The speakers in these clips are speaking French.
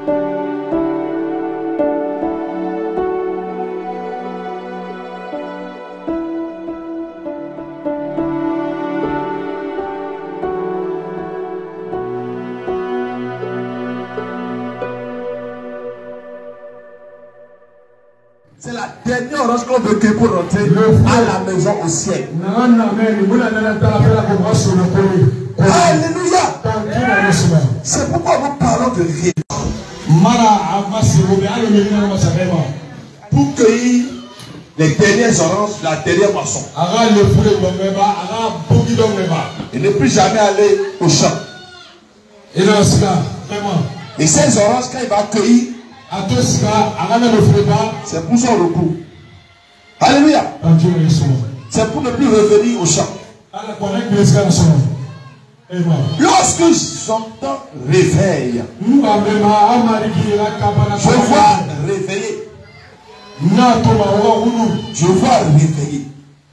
C'est la dernière orange qu'on veut cueillir pour rentrer à la maison au ciel. Alléluia. C'est pourquoi nous parlons de rien. Pour cueillir les dernières oranges, la dernière moisson. Et ne plus jamais aller au champ. Et ces oranges, quand il va cueillir, c'est pour son repos. Alléluia. C'est pour ne plus revenir au champ. Lorsque j'entends réveil, je vois réveiller. Je vois réveiller.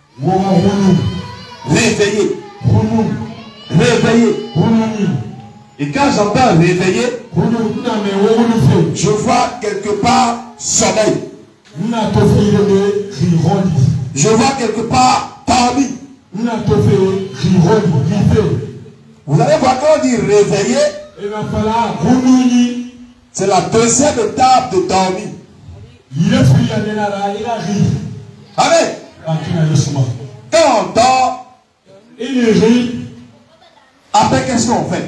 Réveiller. Réveiller. Et quand j'entends réveiller, je vois quelque part sommeil. Je vois quelque part dormi. Vous allez voir quand on dit réveiller, c'est la deuxième étape de dormir. Amen. Quand on dort, après qu'est-ce qu'on fait?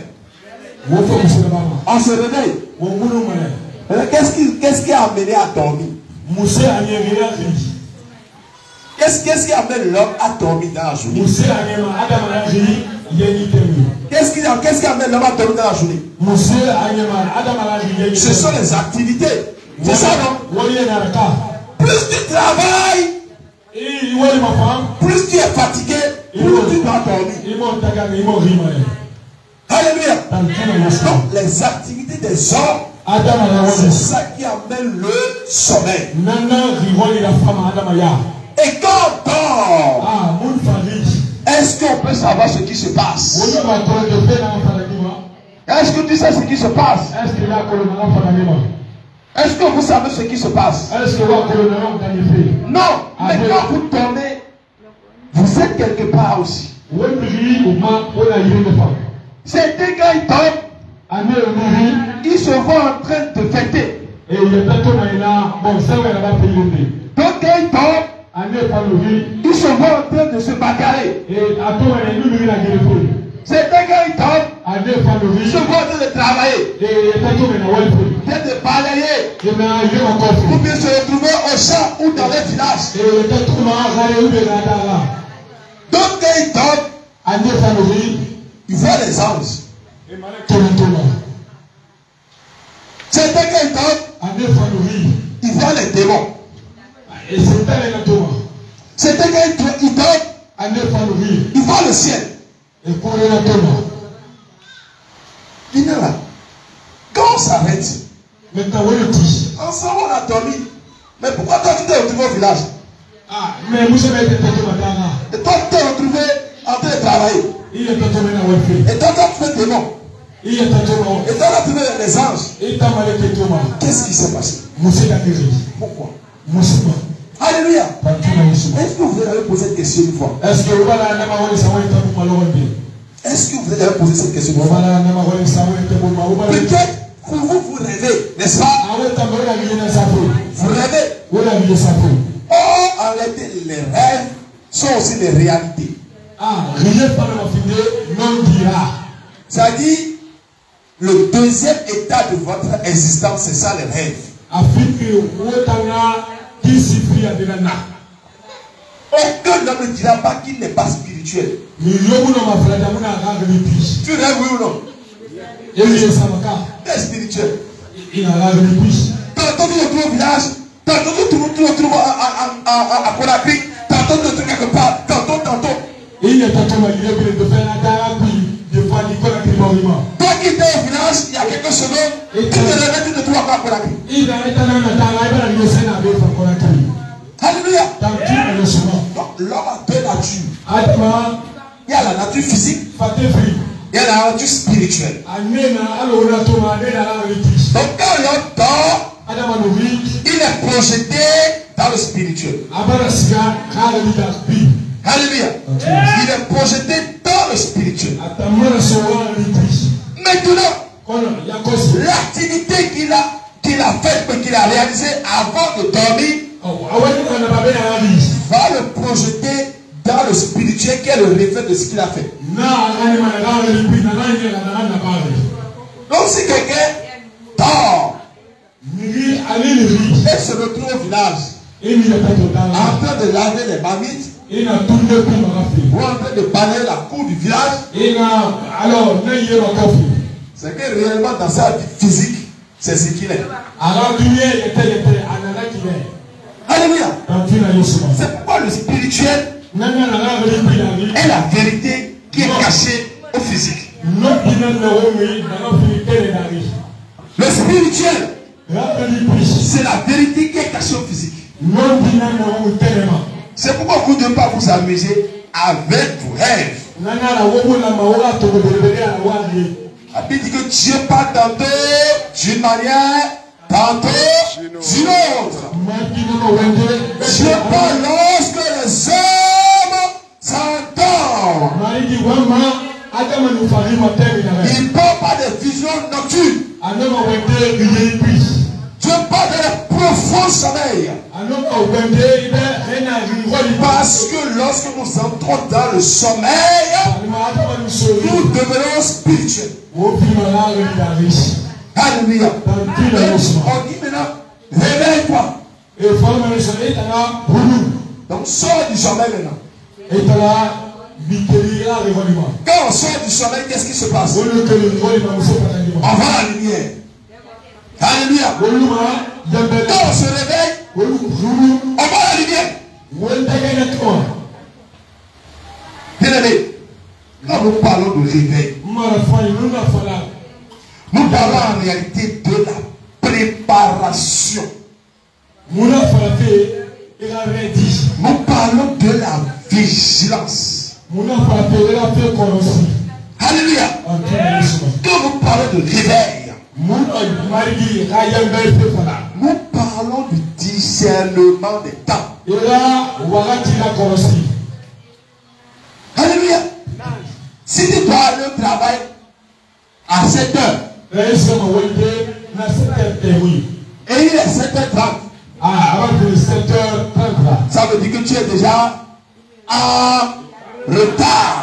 On se réveille. Qu'est-ce qui a amené à dormir? Qu'est-ce qui amène l'homme à dormir dans la journée? Qu'est-ce qui amène l'homme à dormir dans la journée? Ce sont les activités. C'est ça, non? Plus tu travailles, plus tu es fatigué, plus tu dois dormir. Alléluia. Donc les activités des hommes, c'est ça qui amène le sommeil. Et quand on dort, est-ce qu'on peut savoir ce qui se passe? Est-ce que tu sais ce qui se passe? Est-ce que vous savez ce qui se passe? Non, mais quand vous dormez, vous êtes quelque part aussi. C'était quand ils dorment, ils se voient en train de fêter. Donc quand ils dorment, ils se voient en train de se bagarrer. C'était quand ils dorment, ils se voient en train de travailler, de balayer, pour bien se retrouver au champ ou dans les villages. Donc quand ils dorment, il voit les anges. C'était quand il dort, il voit les démons. C'était quand il dort, il voit le ciel. Il est là. Quand on s'arrête, ensemble on a dormi. Mais pourquoi toi tu t'es retrouvé au village? Et toi tu t'es retrouvé en train de travailler. Et toi tu fais des noms. Et toi tu fais les anges. Qu'est-ce qui s'est passé? Pourquoi? Alléluia. Est-ce que vous avez posé cette question une fois? Est-ce que vous avez posé cette question une fois? Peut-être que vous rêvez, n'est-ce pas? Vous rêvez. Oh, en réalité, les rêves sont aussi des réalités. C'est-à-dire, le deuxième état de votre existence, c'est ça les rêves. Aucun homme ne dira pas qu'il n'est pas spirituel. Tu rêves, oui ou non? Tu es spirituel. Tantôt tu te retrouves au village, tantôt tu te retrouves à Conakry, tantôt tu te retrouves quelque part, tantôt. Toi qui étais au village, il y a quelques semaines, tu te réveilles, tu te trouves encore à Conakry. Alléluia. Donc l'homme a deux natures. Il y a la nature physique Il y a la nature spirituelle. Donc quand l'homme dort, il est projeté dans le spirituel. Alléluia. Il est projeté dans le spirituel. Maintenant, l'activité qu'il a faite, qu'il a réalisée avant de dormir, va le projeter dans le spirituel qui est le reflet de ce qu'il a fait. Donc si quelqu'un dort et se retrouve au village en train de laver les marmites ou en train de balayer la cour du village, c'est que réellement dans sa vie physique, c'est ce qu'il est. Alléluia. C'est pourquoi le spirituel est la vérité qui est cachée au physique. Le spirituel, c'est la vérité qui est cachée au physique. C'est pourquoi vous ne devez pas vous amuser avec vos rêves. La Bible dit que Dieu parle tantôt d'une manière, tantôt d'une autre. Dieu parle lorsque les hommes s'entendent. Il ne parle pas de visions nocturnes. Dieu parle de la profonde sommeil. Parce que lorsque nous entrons dans le sommeil, nous devenons spirituels. Alléluia. On dit maintenant, réveille-toi. Donc sors du sommeil maintenant. Quand on sort du sommeil, qu'est-ce qui se passe? On voit la lumière. Alléluia. Quand on se réveille, on voit la lumière. Bien-aimé, quand nous parlons de réveil, nous parlons en réalité de la préparation. Nous parlons de la vigilance. Alléluia. Quand nous parlons de réveil, nous parlons du discernement des temps. Alléluia. Si tu dois aller au travail à 7 heures, et il est 7h30, ça veut dire que tu es déjà en retard.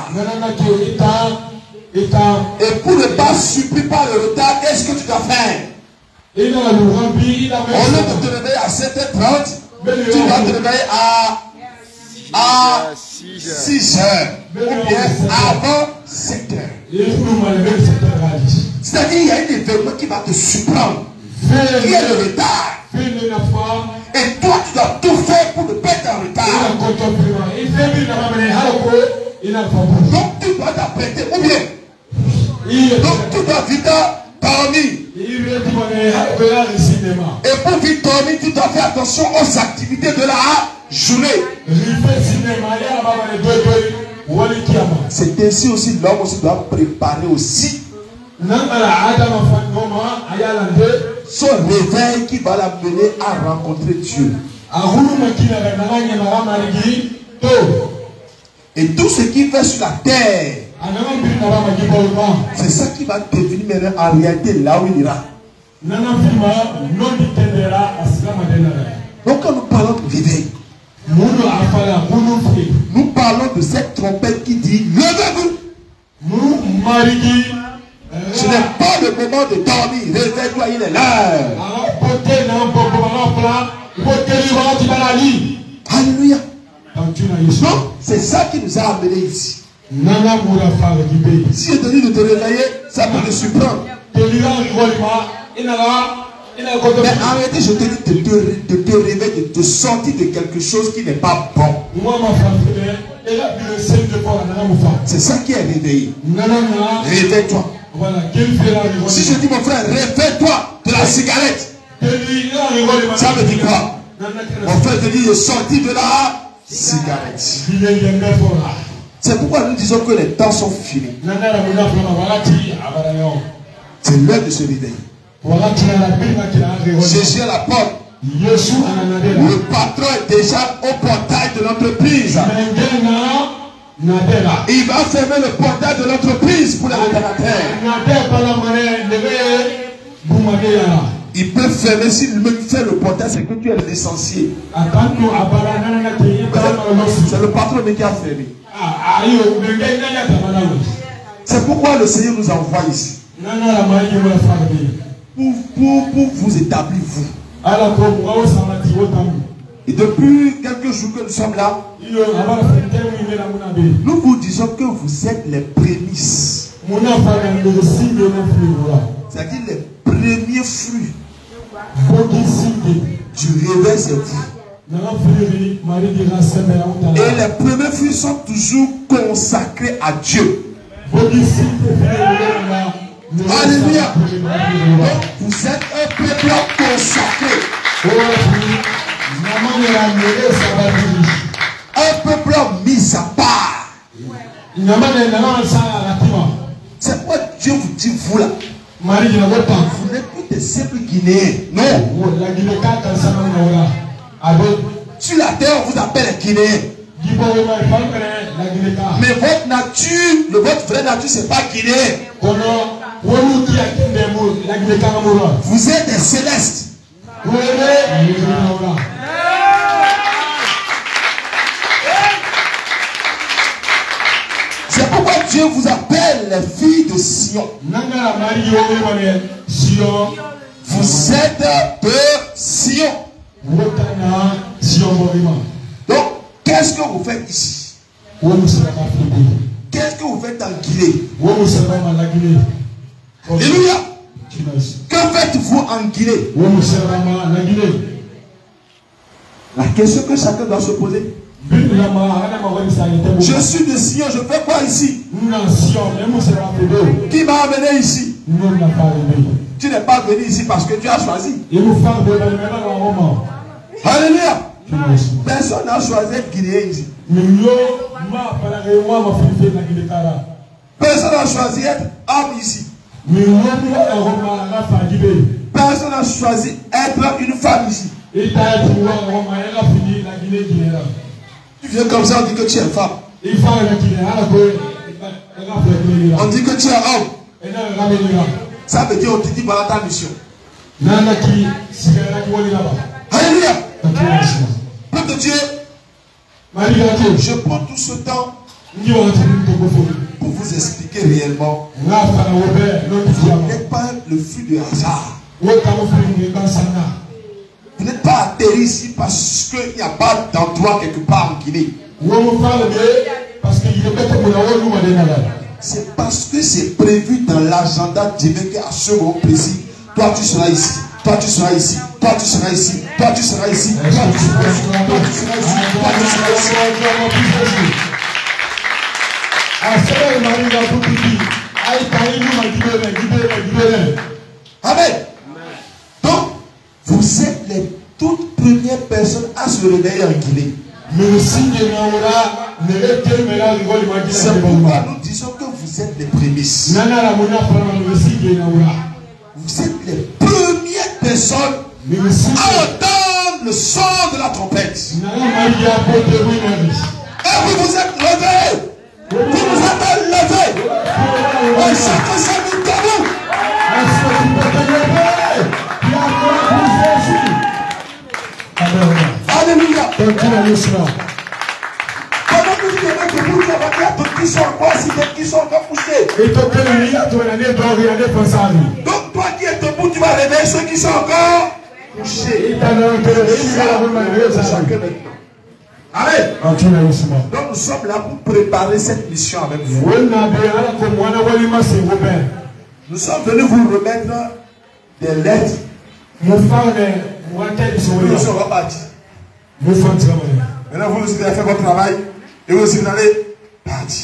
Et pour ne pas subir par le retard, qu'est-ce que tu dois faire? Au lieu de te réveiller à 7h30, tu dois te réveiller à 6h. Ou bien avant 7h. C'est-à-dire qu'il y a un événement qui va te surprendre. Qui est le retard. Et toi, tu dois tout faire pour ne pas être en retard. Donc tu dois t'apprêter. Ou bien. Donc tu dois vite dormir. Et pour vite dormir, tu dois faire attention aux activités de la journée. C'est ainsi aussi l'homme aussi doit préparer aussi son réveil qui va l'amener à rencontrer Dieu. Et tout ce qu'il fait sur la terre, c'est ça qui va devenir maintenant en réalité là où il ira. Donc quand nous parlons de réveil, nous parlons de cette trompette qui dit levez-vous. Ce n'est pas le moment de dormir. Réveille-toi, il est l'heure. Alléluia. Donc c'est ça qui nous a amenés ici. Si je te dis de te réveiller, ça peut te surprendre. Mais en réalité, je te dis de te réveiller, de te sortir de quelque chose qui n'est pas bon. C'est ça qui est réveillé. Réveille-toi. Si je dis mon frère, réveille-toi de la cigarette, ça veut dire quoi? Mon frère te dit de sortir de la cigarette. C'est pourquoi nous disons que les temps sont finis. C'est l'heure de se réveiller. Jésus est à la porte. Le patron est déjà au portail de l'entreprise. Il va fermer le portail de l'entreprise pour les retardataires. Il peut fermer s'il me fait le portail, c'est que tu es licencié. C'est le patron qui a fermé. C'est pourquoi le Seigneur nous envoie ici. Pour vous établir, vous. Et depuis quelques jours que nous sommes là, nous vous disons que vous êtes les prémices. C'est-à-dire les premiers fruits du réveil, c'est vous. Et les premiers fruits sont toujours consacrés à Dieu. Alléluia. Donc, vous êtes un peuple consacré. Un peuple mis à part. C'est pourquoi Dieu vous dit, vous là, vous n'êtes plus des simples Guinéens. Non. Sur la terre, on vous appelle les Guinéens. Mais votre nature, votre vraie nature, c'est pas Guinéen. Vous êtes des célestes. C'est pourquoi Dieu vous appelle les filles de Sion. Vous êtes de Sion. Donc, qu'est-ce que vous faites ici? Qu'est-ce que vous faites en Guinée? Alléluia. Que faites-vous en Guinée? La question que chacun doit se poser. Je suis de Sion, je fais quoi ici? Qui m'a amené ici? Tu n'es pas venu ici parce que tu as choisi. Alléluia. Personne n'a choisi d'être Guinéen ici. Personne n'a choisi d'être homme ici. Personne n'a choisi d'être une femme ici. Tu viens comme ça, on dit que tu es femme. On dit que tu es homme. Ça veut dire on te dit voilà ta mission. Alléluia. Peuple de Dieu, je prends tout ce temps pour vous expliquer réellement. Vous n'êtes pas le fruit du hasard. Vous n'êtes pas atterri ici parce qu'il n'y a pas d'endroit quelque part en Guinée. C'est parce que c'est prévu dans l'agenda divin qu'à ce moment précis, toi tu seras ici, toi tu seras ici, toi tu seras ici, toi tu seras ici, toi tu seras ici, toi tu seras ici, toi tu seras ici. Amen. Donc, vous êtes les toutes premières personnes à se réveiller en Guinée. C'est pourquoi nous disons que vous êtes les prémices. Vous êtes les premières personnes à entendre le son de la trompette. Et vous vous êtes levés. Vous vous êtes levés. Et chacun s'est mis debout. Alléluia. Comment vous dites que vous avez d'autres qui sont encore assis, d'autres qui sont encore couchés. Donc toi qui es debout, tu vas réveiller ceux qui sont encore couchés. Amen. Donc nous sommes là pour préparer cette mission avec vous. Nous sommes venus vous remettre des lettres. Nous sommes repartis. Maintenant vous aussi avez fait votre travail et vous aussi vous allez partir.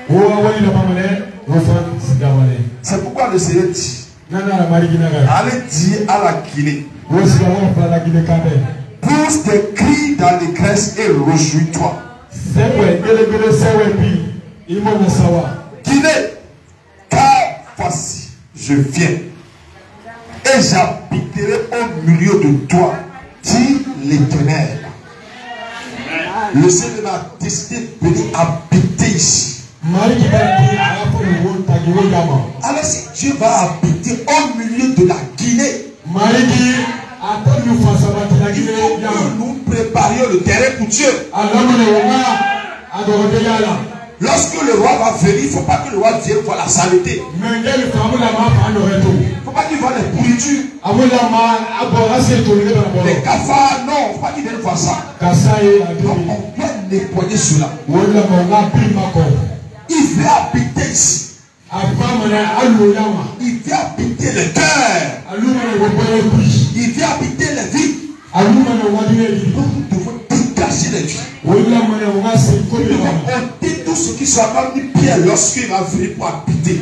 C'est pourquoi le Seigneur dit, allez dire à la Guinée, pousse des cris d'allégresse et réjouis-toi. Guinée, car voici, je viens et j'habiterai au milieu de toi, dit l'Éternel. Le Seigneur m'a décidé de venir habiter ici. Alors si Dieu va habiter au milieu de la Guinée, il faut que nous préparions le terrain pour Dieu. Lorsque le roi va venir, il ne faut pas que le roi vienne voir la saleté. Il ne faut pas qu'il voit les pourritures. Les cafards, non, il ne faut pas qu'il vienne voir ça. Donc on doit nettoyer cela. Il veut habiter ici. Il vient habiter le cœur. Il vient habiter les vies. Nous devons dégager les vies. Nous devons ôter tout ce qui soit parmi Pierre lorsqu'il va venir pour habiter.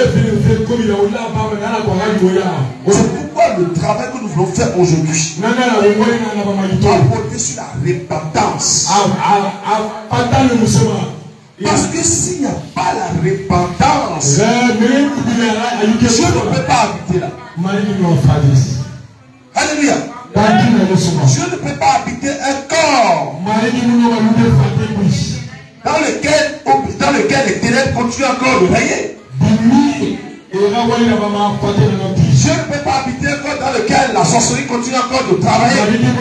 C'est pourquoi le travail que nous voulons faire aujourd'hui doit porter sur la repentance. Parce que s'il n'y a pas la repentance, Dieu ne peut pas habiter là. Alléluia. Dieu ne peut pas habiter un corps dans lequel les ténèbres continuent encore de régner. Dieu ne peut pas habiter un corps dans lequel la sorcellerie continue encore de travailler.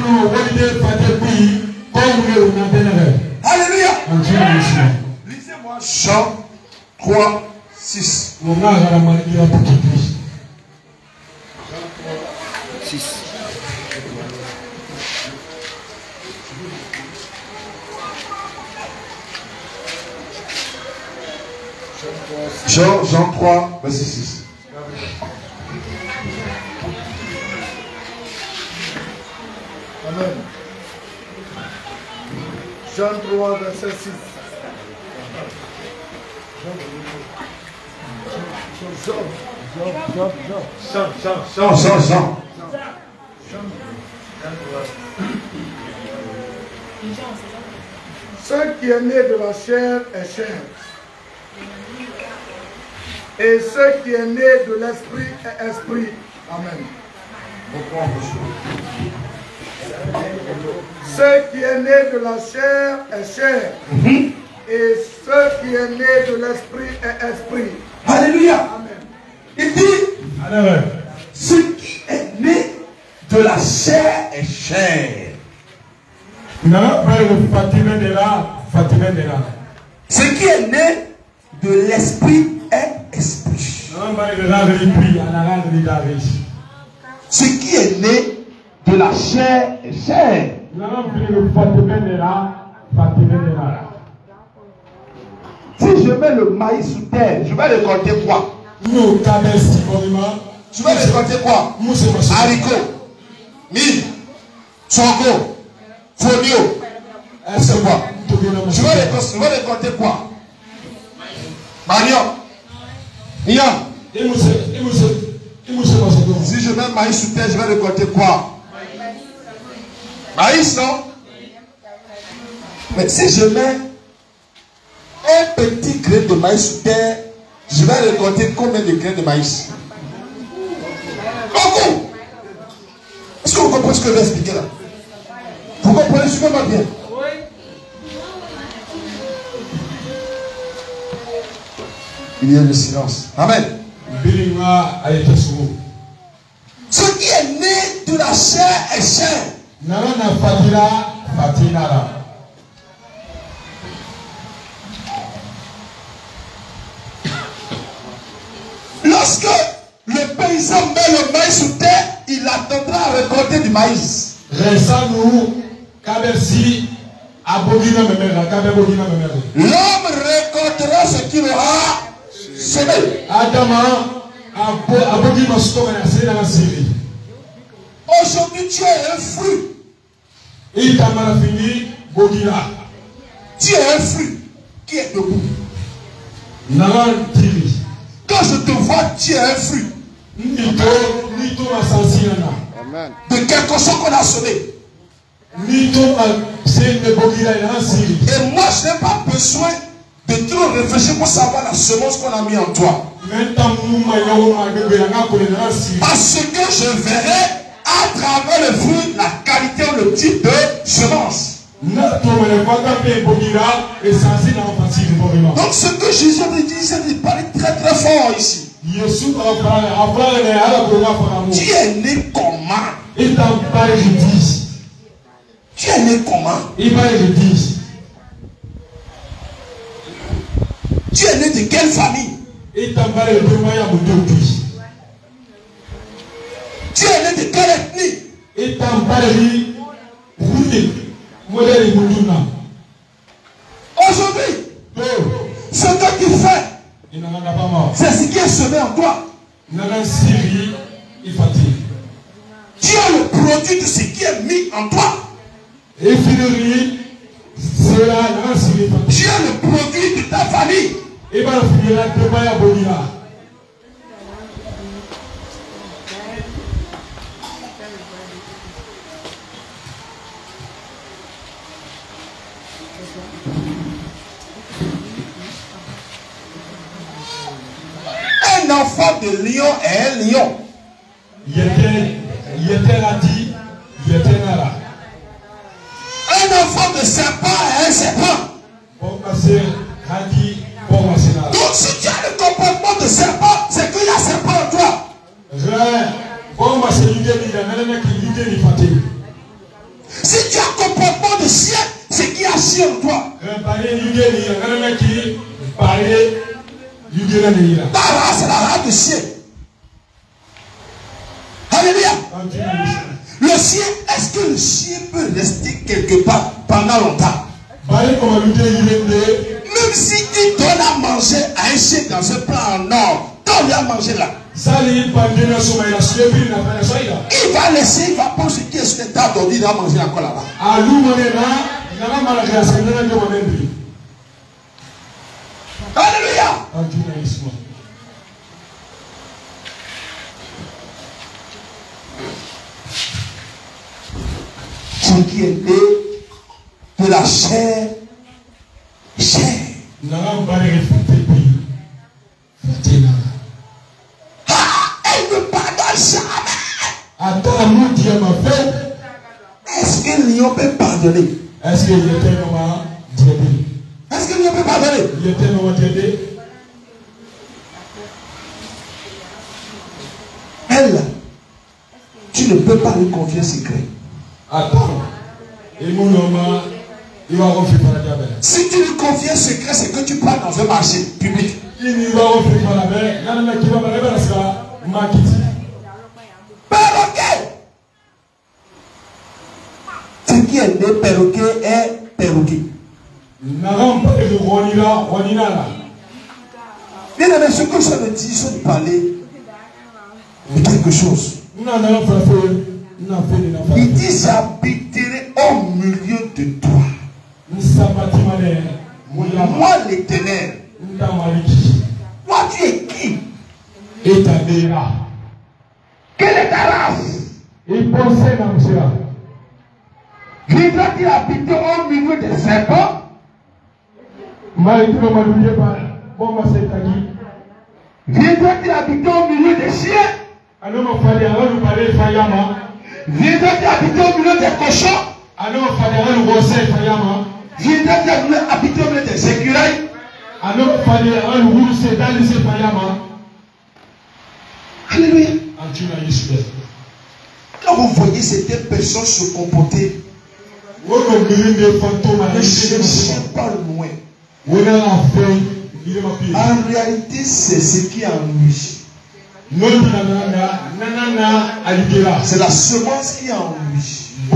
Alléluia. Lisez-moi Jean 3, 6. Jean 3, verset 6. Amen. Jean 3, verset 6. Jean. Ce qui est né de la chair est chair. Et ce qui est né de l'esprit est esprit. Amen. Ce qui est né de la chair est chair. Et ce qui est né de l'esprit est esprit. Alléluia. Amen. Il dit, ce qui est né de la chair est chair. Ce qui est né de l'esprit est esprit. Ce qui est né de la chair est chair. Si je mets le maïs sous terre, je vais récolter quoi? Je vais récolter quoi? Haricots, mil, sorgho, fonio. C'est quoi? Je vais récolter quoi? Manioc. Si je mets maïs sous terre, je vais récolter quoi? Maïs, non? Mais si je mets un petit grain de maïs sous terre, je vais récolter combien de grains de maïs? Beaucoup! Est-ce que vous comprenez ce que je vais expliquer là? Vous comprenez super bien? Il y a le silence. Amen. Ce qui est né de la chair est chair. Lorsque le paysan met le maïs sous terre, il attendra à récolter du maïs. L'homme récoltera ce qu'il aura semé. Aujourd'hui, tu es un fruit. Tu es un fruit qui est debout. Quand je te vois, tu es un fruit. De quelque chose qu'on a semé. Et moi, je n'ai pas besoin de trop réfléchir pour savoir la semence qu'on a mis en toi. Parce que je verrai à travers le fruit la qualité ou le type de semence. Donc ce que Jésus avait dit, il parlait très très fort ici. Tu es né comment? Tu es né comment? Tu es né de quelle famille? Tu es né de quelle ethnie? Aujourd'hui, ce que tu fais, c'est ce qui est semé en toi. Tu as le produit de ce qui est mis en toi. Tu as le produit de ta famille. Un enfant de lion est un lion. Un enfant de serpent est un serpent. Donc si tu as le comportement de serpent, c'est qu'il y a serpent en toi. Si tu as le comportement de chien, c'est qu'il y a chien en toi. Ta race, c'est la race de chien. Alléluia. Le chien, est-ce que le chien peut rester quelque part pendant longtemps? Même si tu donnes à manger à un chien dans un plat en or, quand on lui a mangé là, il va laisser, il va prendre ce qui est sur les tables d'ordi, il va manger encore là-bas. Alléluia. Ce qui est né de la chair, elle ne pardonne jamais. Est-ce que le lion peut pardonner? Est-ce que le lion peut pardonner? Elle, tu ne peux pas lui confier secret. Attends. Si tu lui confies un secret, c'est que tu pars dans un marché public. Perroquet. Ce qui est né perroquet est perroquet. Bien aimé, ce que ça veut dire, c'est de parler de quelque chose. Il dit, j'habiterai au milieu de toi. Moi l'Éternel. Toi tu es qui? Quelle est ta race? Viendras-tu habiter au milieu des serpents? Viendras-tu habiter au milieu des chiens? Viendras-tu habiter au milieu des cochons? Viendras-tu habiter au milieu des écureuils? Alléluia. Quand vous voyez certaines personnes se comporter, ne cherchez pas loin. En réalité, c'est ce qui ennuie. C'est la semence qui ennuie.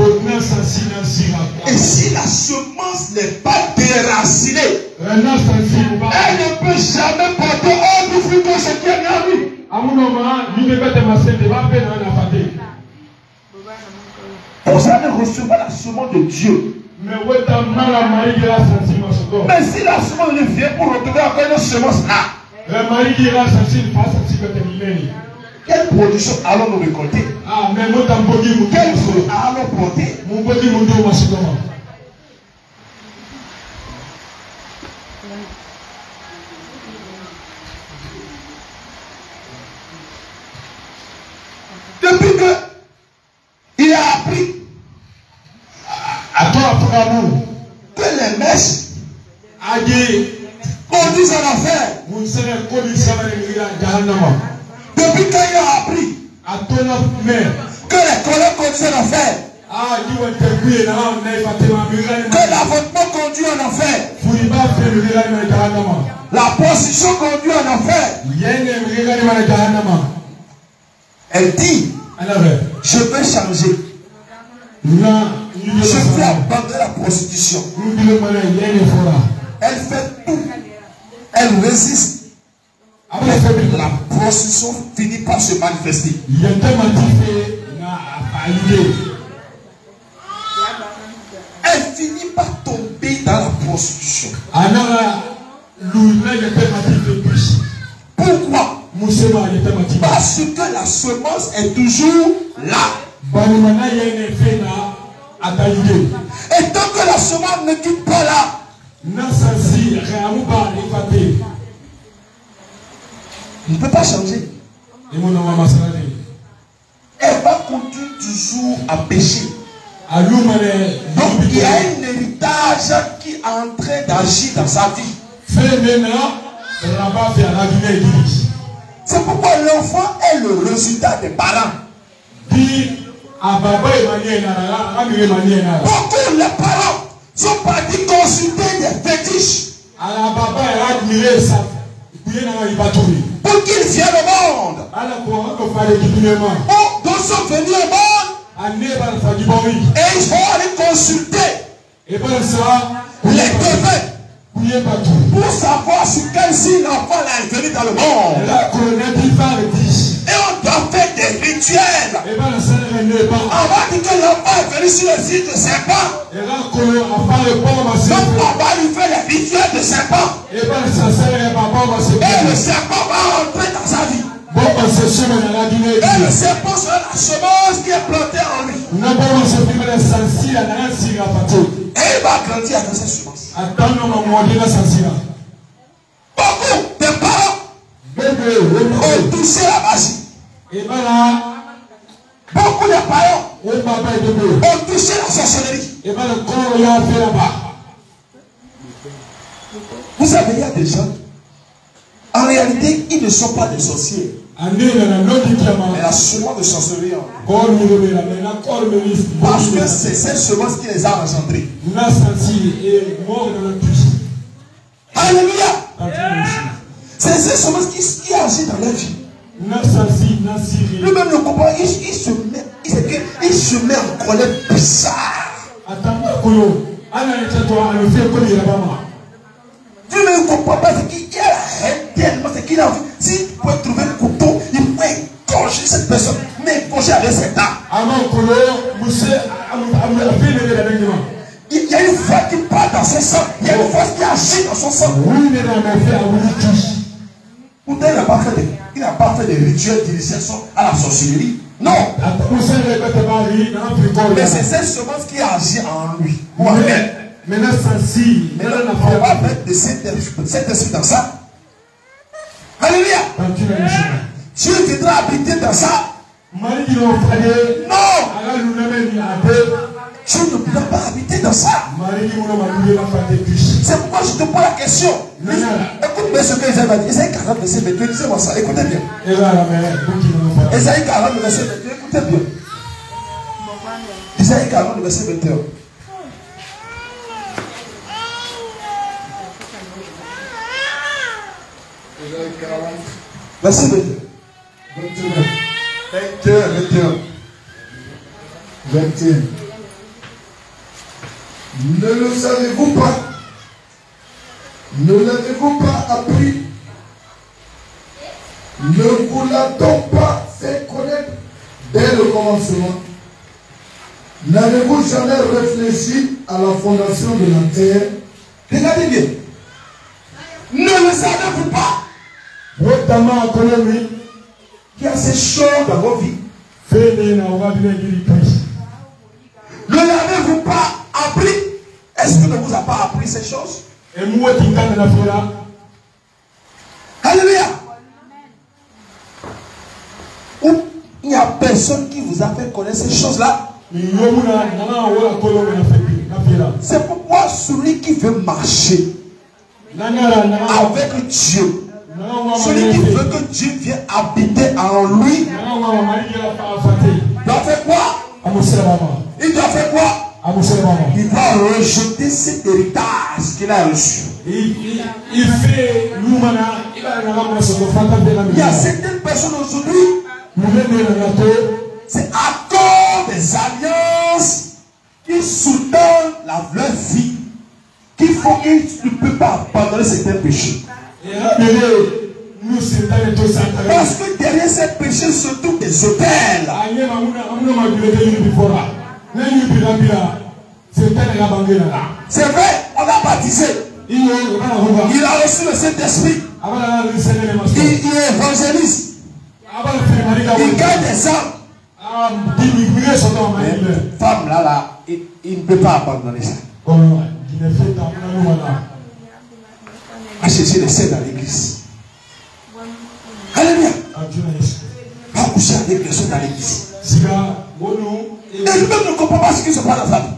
Et si la semence n'est pas déracinée, elle ne peut jamais porter autre fruit que ce qui est en lui. Pour ça, ne recevoir la semence de Dieu. Mais si la semence ne vient pour retrouver encore une semence là, quelle production allons-nous récolter? Quel fruit allons-nous porter? que les mèches conduisent en enfer. Depuis quand il a appris que les colères conduisent en enfer, que l'avortement conduit en enfer, la prostitution conduit en enfer. Elle dit, je vais changer. Je vais abandonner la prostitution. Elle fait tout. Elle résiste. La prostitution finit par se manifester. Elle finit par tomber dans la prostitution. Pourquoi? Parce que la semence est toujours là. Et tant que la semence ne quitte pas là, il ne peut pas changer. Elle va continuer toujours à pécher. Donc il y a un héritage qui est en train d'agir dans sa vie. C'est pourquoi l'enfant est le résultat des parents. Beaucoup les parents sont partis consulter des fétiches pour qu'ils viennent au monde. D'autres sont venus au monde et ils vont aller consulter les devins pour savoir sur quel signe l'enfant est venu dans le monde. Et on doit faire des rituels. On va dire que l'enfant est venu sur le signe de serpent. Donc on va lui faire les rituels de serpent. Et le serpent va entrer dans sa vie. Et le serpent sera la semence qui est plantée en lui. Et il va grandir avec cette semence. Beaucoup de parents ont touché la magie. Beaucoup de parents ont touché la sorcellerie. Vous savez, il y a des gens, en réalité, ils ne sont pas des sorciers. Mais la semence de sorcellerie, parce que c'est cette semence qui les a engendrés. Alléluia. C'est cette semence qui agit dans leur vie. Lui-même ne comprend, il se met en colère bizarre. Lui-même ne comprend pas ce qu'il a la haine tellement, c'est qu'il a envie. S'il pouvait trouver le couteau, il pouvait égorger cette personne, mais égorger avec ses dents. Il y a une voix qui part dans ses sangs, il y a une voix qui agit dans son sang. Pourtant, il n'a pas fait de rituels d'initiation à la sorcellerie. Non. Mais c'est cette semence qui agit en lui. Mais on va mettre de cet esprit dans ça. Alléluia. Tu viendras habiter dans ça. Non. Tu ne pourras pas habiter dans ça. C'est pourquoi je te pose la question. Écoute bien ce que Isaïe va dire. Isaïe 40, verset 22. Lisez-moi ça. Écoutez bien. Isaïe 40, verset 22. Écoutez bien. Isaïe 40, verset 21. Verset 22. 21. Ne le savez-vous pas? Ne l'avez-vous pas appris? Ne vous l'a-t-on pas fait connaître dès le commencement? N'avez-vous jamais réfléchi à la fondation de la terre? Regardez bien. Ne le savez-vous pas? Il y a ces choses dans vos vies. Ne l'avez-vous pas appris? Est-ce que ne vous a pas appris ces choses? Alléluia. Ou il n'y a personne qui vous a fait connaître ces choses-là. C'est pourquoi celui qui veut marcher avec Dieu, celui qui veut que Dieu vienne habiter en lui, doit faire quoi? Il doit faire quoi? Il doit rejeter cet héritage qu'il a reçu. Il y a certaines personnes aujourd'hui, c'est à cause des alliances qui sous-tendent leur vie qu'il faut qu'ils ne peuvent pas abandonner certains péchés. Parce que derrière ces péchés se trouvent des hôtels. C'est vrai, on l'a baptisé. Il a reçu le Saint-Esprit. Il est évangéliste. Il gagne des âmes. Femme là, il ne peut pas abandonner ça. À chercher les saints dans l'église. Alléluia. Pas coucher avec les gens dans l'église. Et lui-même ne comprend pas ce qui se passe dans sa vie.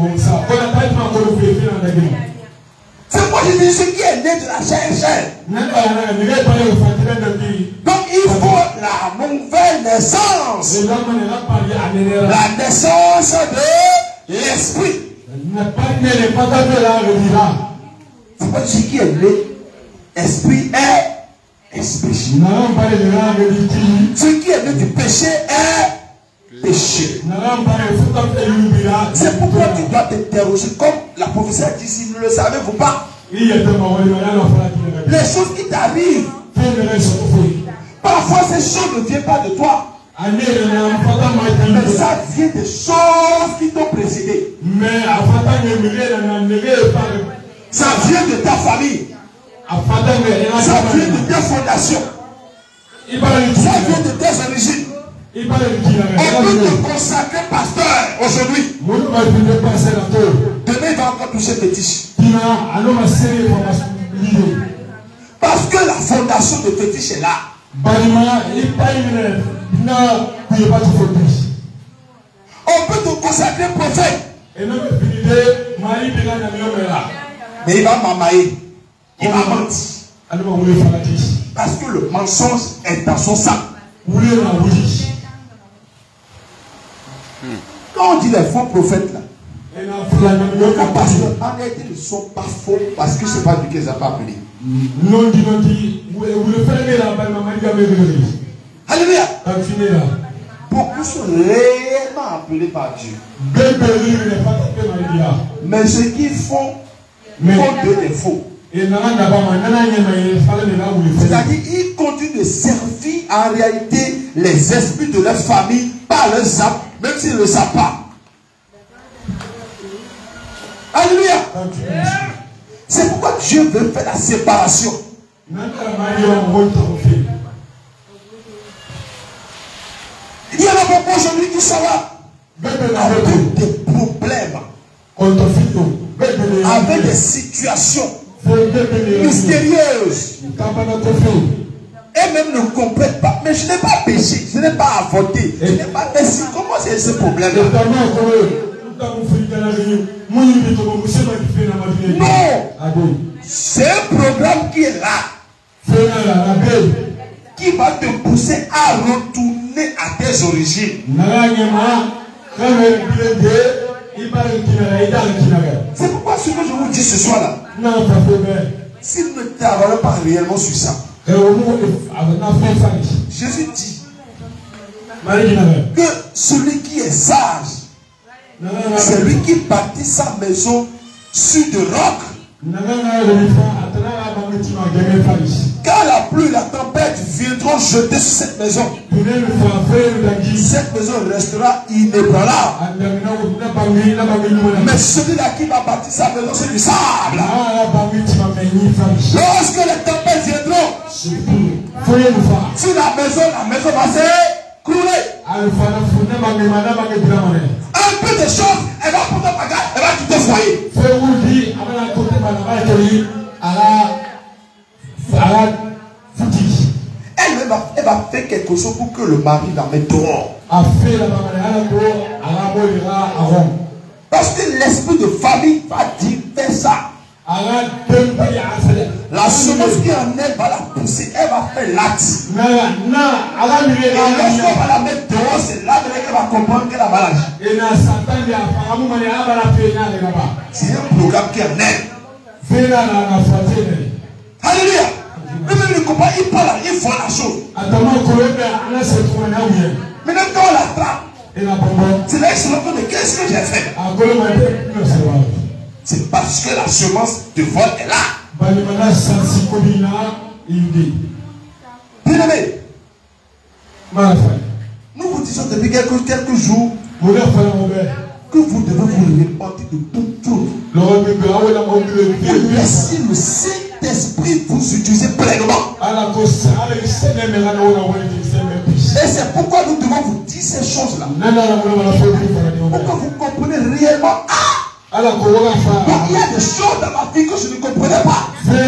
C'est moi qui dis ce qui est né de la chair. Donc il faut la nouvelle naissance. La naissance de l'esprit. C'est pas ce qui est né. Esprit est esprit. Ce qui est né du péché est péché. C'est pourquoi tu dois t'interroger, comme la prophétie a dit, si vous ne le savez-vous pas, les choses qui t'arrivent, parfois ces choses ne viennent pas de toi, mais ça vient des choses qui t'ont précédé. Ça vient de ta famille, ça vient de tes fondations, ça vient de tes origines. On peut te consacrer pasteur aujourd'hui. Demain, il va encore toucher fétiche. Parce que la fondation de fétiche est là. On peut te consacrer prophète. Mais il va m'amailler. Il va mentir. Parce que le mensonge est dans son sang. Quand on dit les faux prophètes là, parce qu'en réalité ils ne sont pas faux parce que ce n'est pas Dieu qui les a pas appelés. Alléluia. Beaucoup sont réellement appelés par Dieu. Mais ce qu'ils font de faux. C'est-à-dire qu'ils continuent de servir en réalité les esprits de leur famille par leurs âmes, même s'ils ne le savent pas. Alléluia. C'est pourquoi Dieu veut faire la séparation. Il y en a beaucoup aujourd'hui qui sont là avec des problèmes, avec des situations mystérieuses. Et même ne comprennent pas. Mais je n'ai pas péché, je n'ai pas avorté, je n'ai pas péché. Comment c'est ce problème? Non, c'est un programme qui est là, qui va te pousser à retourner à tes origines. C'est pourquoi ce que je vous dis ce soir là, s'il ne travaille pas réellement sur ça, Jésus dit que celui qui est sage, c'est lui qui bâtit sa maison sur de roc. Quand la pluie et la tempête viendront jeter sur cette maison, cette maison restera inébranlable. Mais celui-là qui va bâtir sa maison sur du sable, lorsque les tempêtes viendront sur la maison va s'écrouler. Un peu de choses, elle va prendre ta bagage, elle va quitter le foyer. Elle va faire quelque chose pour que le mari la mette dehors. Parce Lorsque l'esprit de famille va dire fais ça, la semence qui en elle va la pousser, elle va faire l'acte. Et lorsqu'on va la mettre dehors, c'est là qu'elle va comprendre qu'elle a malade. C'est un programme qui est en elle. Alléluia. Même le copain, il parle, il fait la chose. Maintenant, quand on l'attrape, c'est là qu'il se rend compte de qu'est-ce que j'ai fait. C'est parce que la semence de vol est là. Bien aimé, nous vous disons depuis quelques jours que vous devez vous repentir de toute chose. Vous laissez le Saint-Esprit vous utiliser pleinement. Et c'est pourquoi nous devons vous dire ces choses-là. Pour que vous compreniez réellement. Il y a des choses dans ma vie que je ne comprenais pas.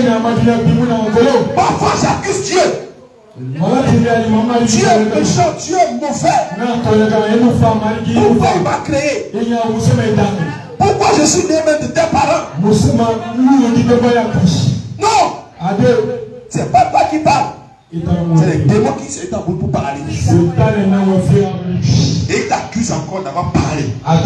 Parfois j'accuse Dieu. Dieu est méchant, Dieu est mauvais. Pourquoi il m'a créé? Pourquoi je suis né même de tes parents? Non, c'est pas toi qui parle. C'est les démons qui sont en pour parler. Et il t'accuse encore d'avoir parlé.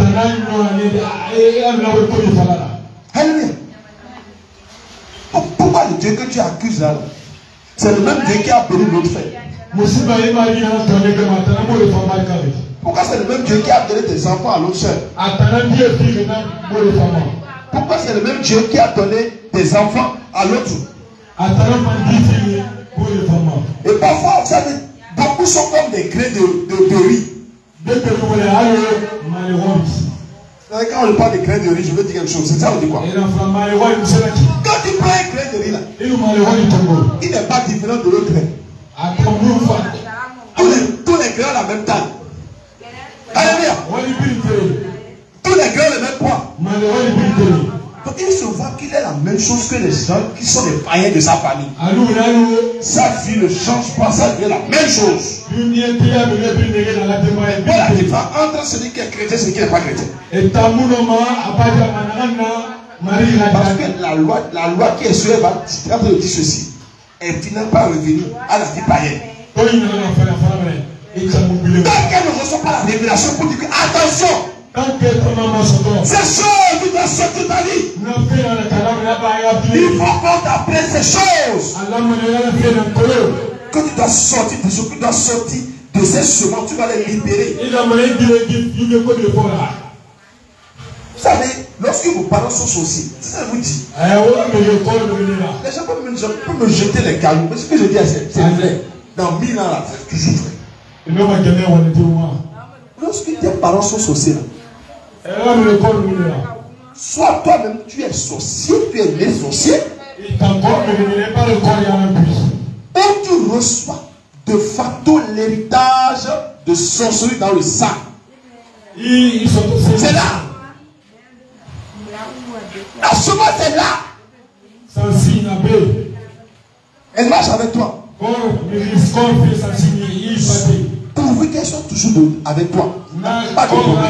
Alléluia. Pourquoi le Dieu que tu accuses là, c'est le même Dieu qui a appelé l'autre frère? Pourquoi c'est le même Dieu qui a donné tes enfants à l'autre soeur? Pourquoi c'est le même Dieu qui a donné tes enfants à l'autre? Et parfois, vous savez, beaucoup sont comme des grains de riz. Quand on parle de grains de riz, je veux dire quelque chose. C'est ça, on dit quoi? Quand tu prends un grain de riz là, il n'est pas différent de l'autre grain. Tous les grains ont la même taille. Alléluia. Tous les grains ont le même poids. Donc il se voit qu'il est la même chose que les gens qui sont les païens de sa famille. Sa vie ne change pas, ça devient la même chose. Voilà la différence entre celui qui est chrétien et celui qui n'est pas chrétien. Parce que la loi qui est sur elle va dire ceci. Elle finit par revenir à la vie païenne. Tant qu'elle ne reçoit pas la révélation pour dire que attention, ces choses qui doivent sortir de ta vie, il faut qu'on t'apprenne ces choses. Que tu dois sortir de ce que tu dois sortir de ces semences, tu vas les libérer. Vous savez, lorsque vos parents sont sorciers, c'est ça que je vous dis. Les gens peuvent me jeter les cailloux, mais ce que je dis, c'est vrai. Dans 1000 ans là, c'est toujours vrai. Lorsque tes parents sont sorciers, soit toi-même tu es sorcier, tu es né sorcier, ou tu reçois de facto l'héritage de sorcellerie dans le sang. C'est là. La semence est là. Elle marche avec toi. Pourvu qu'elles soient toujours avec toi. Pas de problème.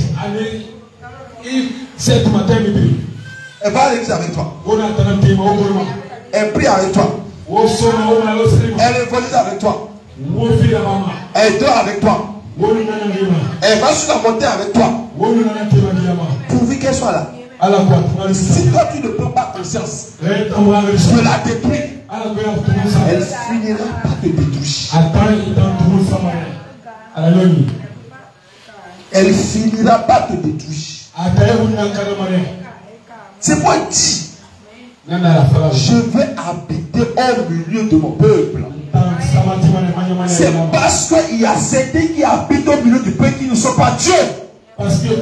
Elle va à l'église avec toi. Elle prie avec toi. Elle évolue avec toi. Elle dort avec toi. Elle va sur la montée avec toi. Pourvu qu'elle soit là. Si toi tu ne prends pas conscience de la détruire, elle finira par te détruire. Elle finira par te détruire. C'est moi qui dis, je vais habiter au milieu de mon peuple. C'est parce qu'il y a certains qui habitent au milieu du peuple qui ne sont pas Dieu. Il y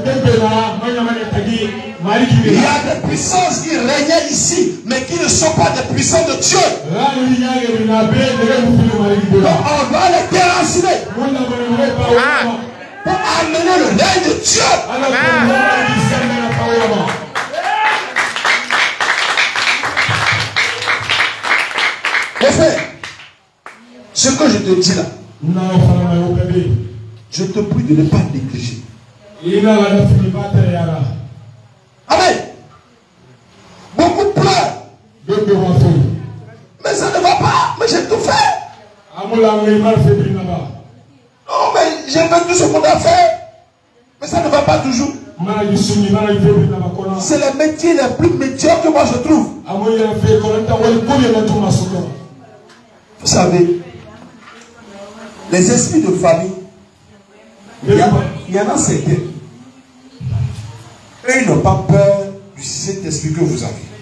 a des puissances qui règnent ici, mais qui ne sont pas des puissances de Dieu. Donc on va les déraciner pour amener le règne de Dieu. Mes frères, ce que je te dis là, je te prie de ne pas négliger. Amen. Beaucoup pleurent. Mais ça ne va pas. Mais j'ai tout fait. Non, mais j'ai fait tout ce qu'on a fait. Mais ça ne va pas toujours. C'est le métier le plus médiocre que moi je trouve. Vous savez, les esprits de famille, il y en a certains. Eux, ils n'ont pas peur du Saint-Esprit que vous avez.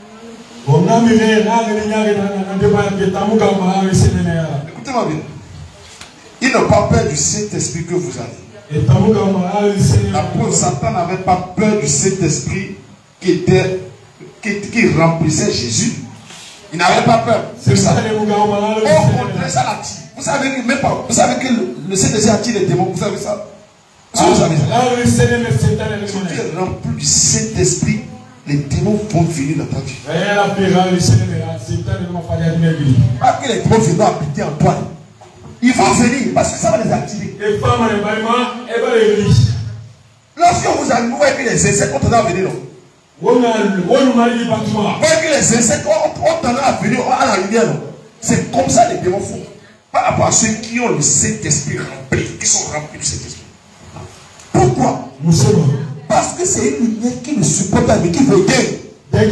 Écoutez-moi bien. Ils n'ont pas peur du Saint-Esprit que vous avez. L'apôtre Satan n'avait pas peur du Saint-Esprit qui remplissait Jésus. Il n'avait pas peur de ça. Au contraire, ça l'attire. Vous savez que même pas. Vous savez que le Saint-Esprit attire les démons. Vous savez ça? Vous savez ça? Si tu es rempli du Saint-Esprit, les démons vont venir dans ta vie. Pas que les démons viennent habiter en toi. Ils vont venir parce que ça va les attirer. Lorsque vous allez voir que les insectes ont tendance à venir, vous voyez que les insectes ont tendance à venir à la lumière. C'est comme ça les démons font. Par rapport à ceux qui ont le Saint-Esprit rempli, qui sont remplis du Saint-Esprit. Pourquoi? Parce que c'est une lumière qui ne supporte pas, mais qui veut gagner.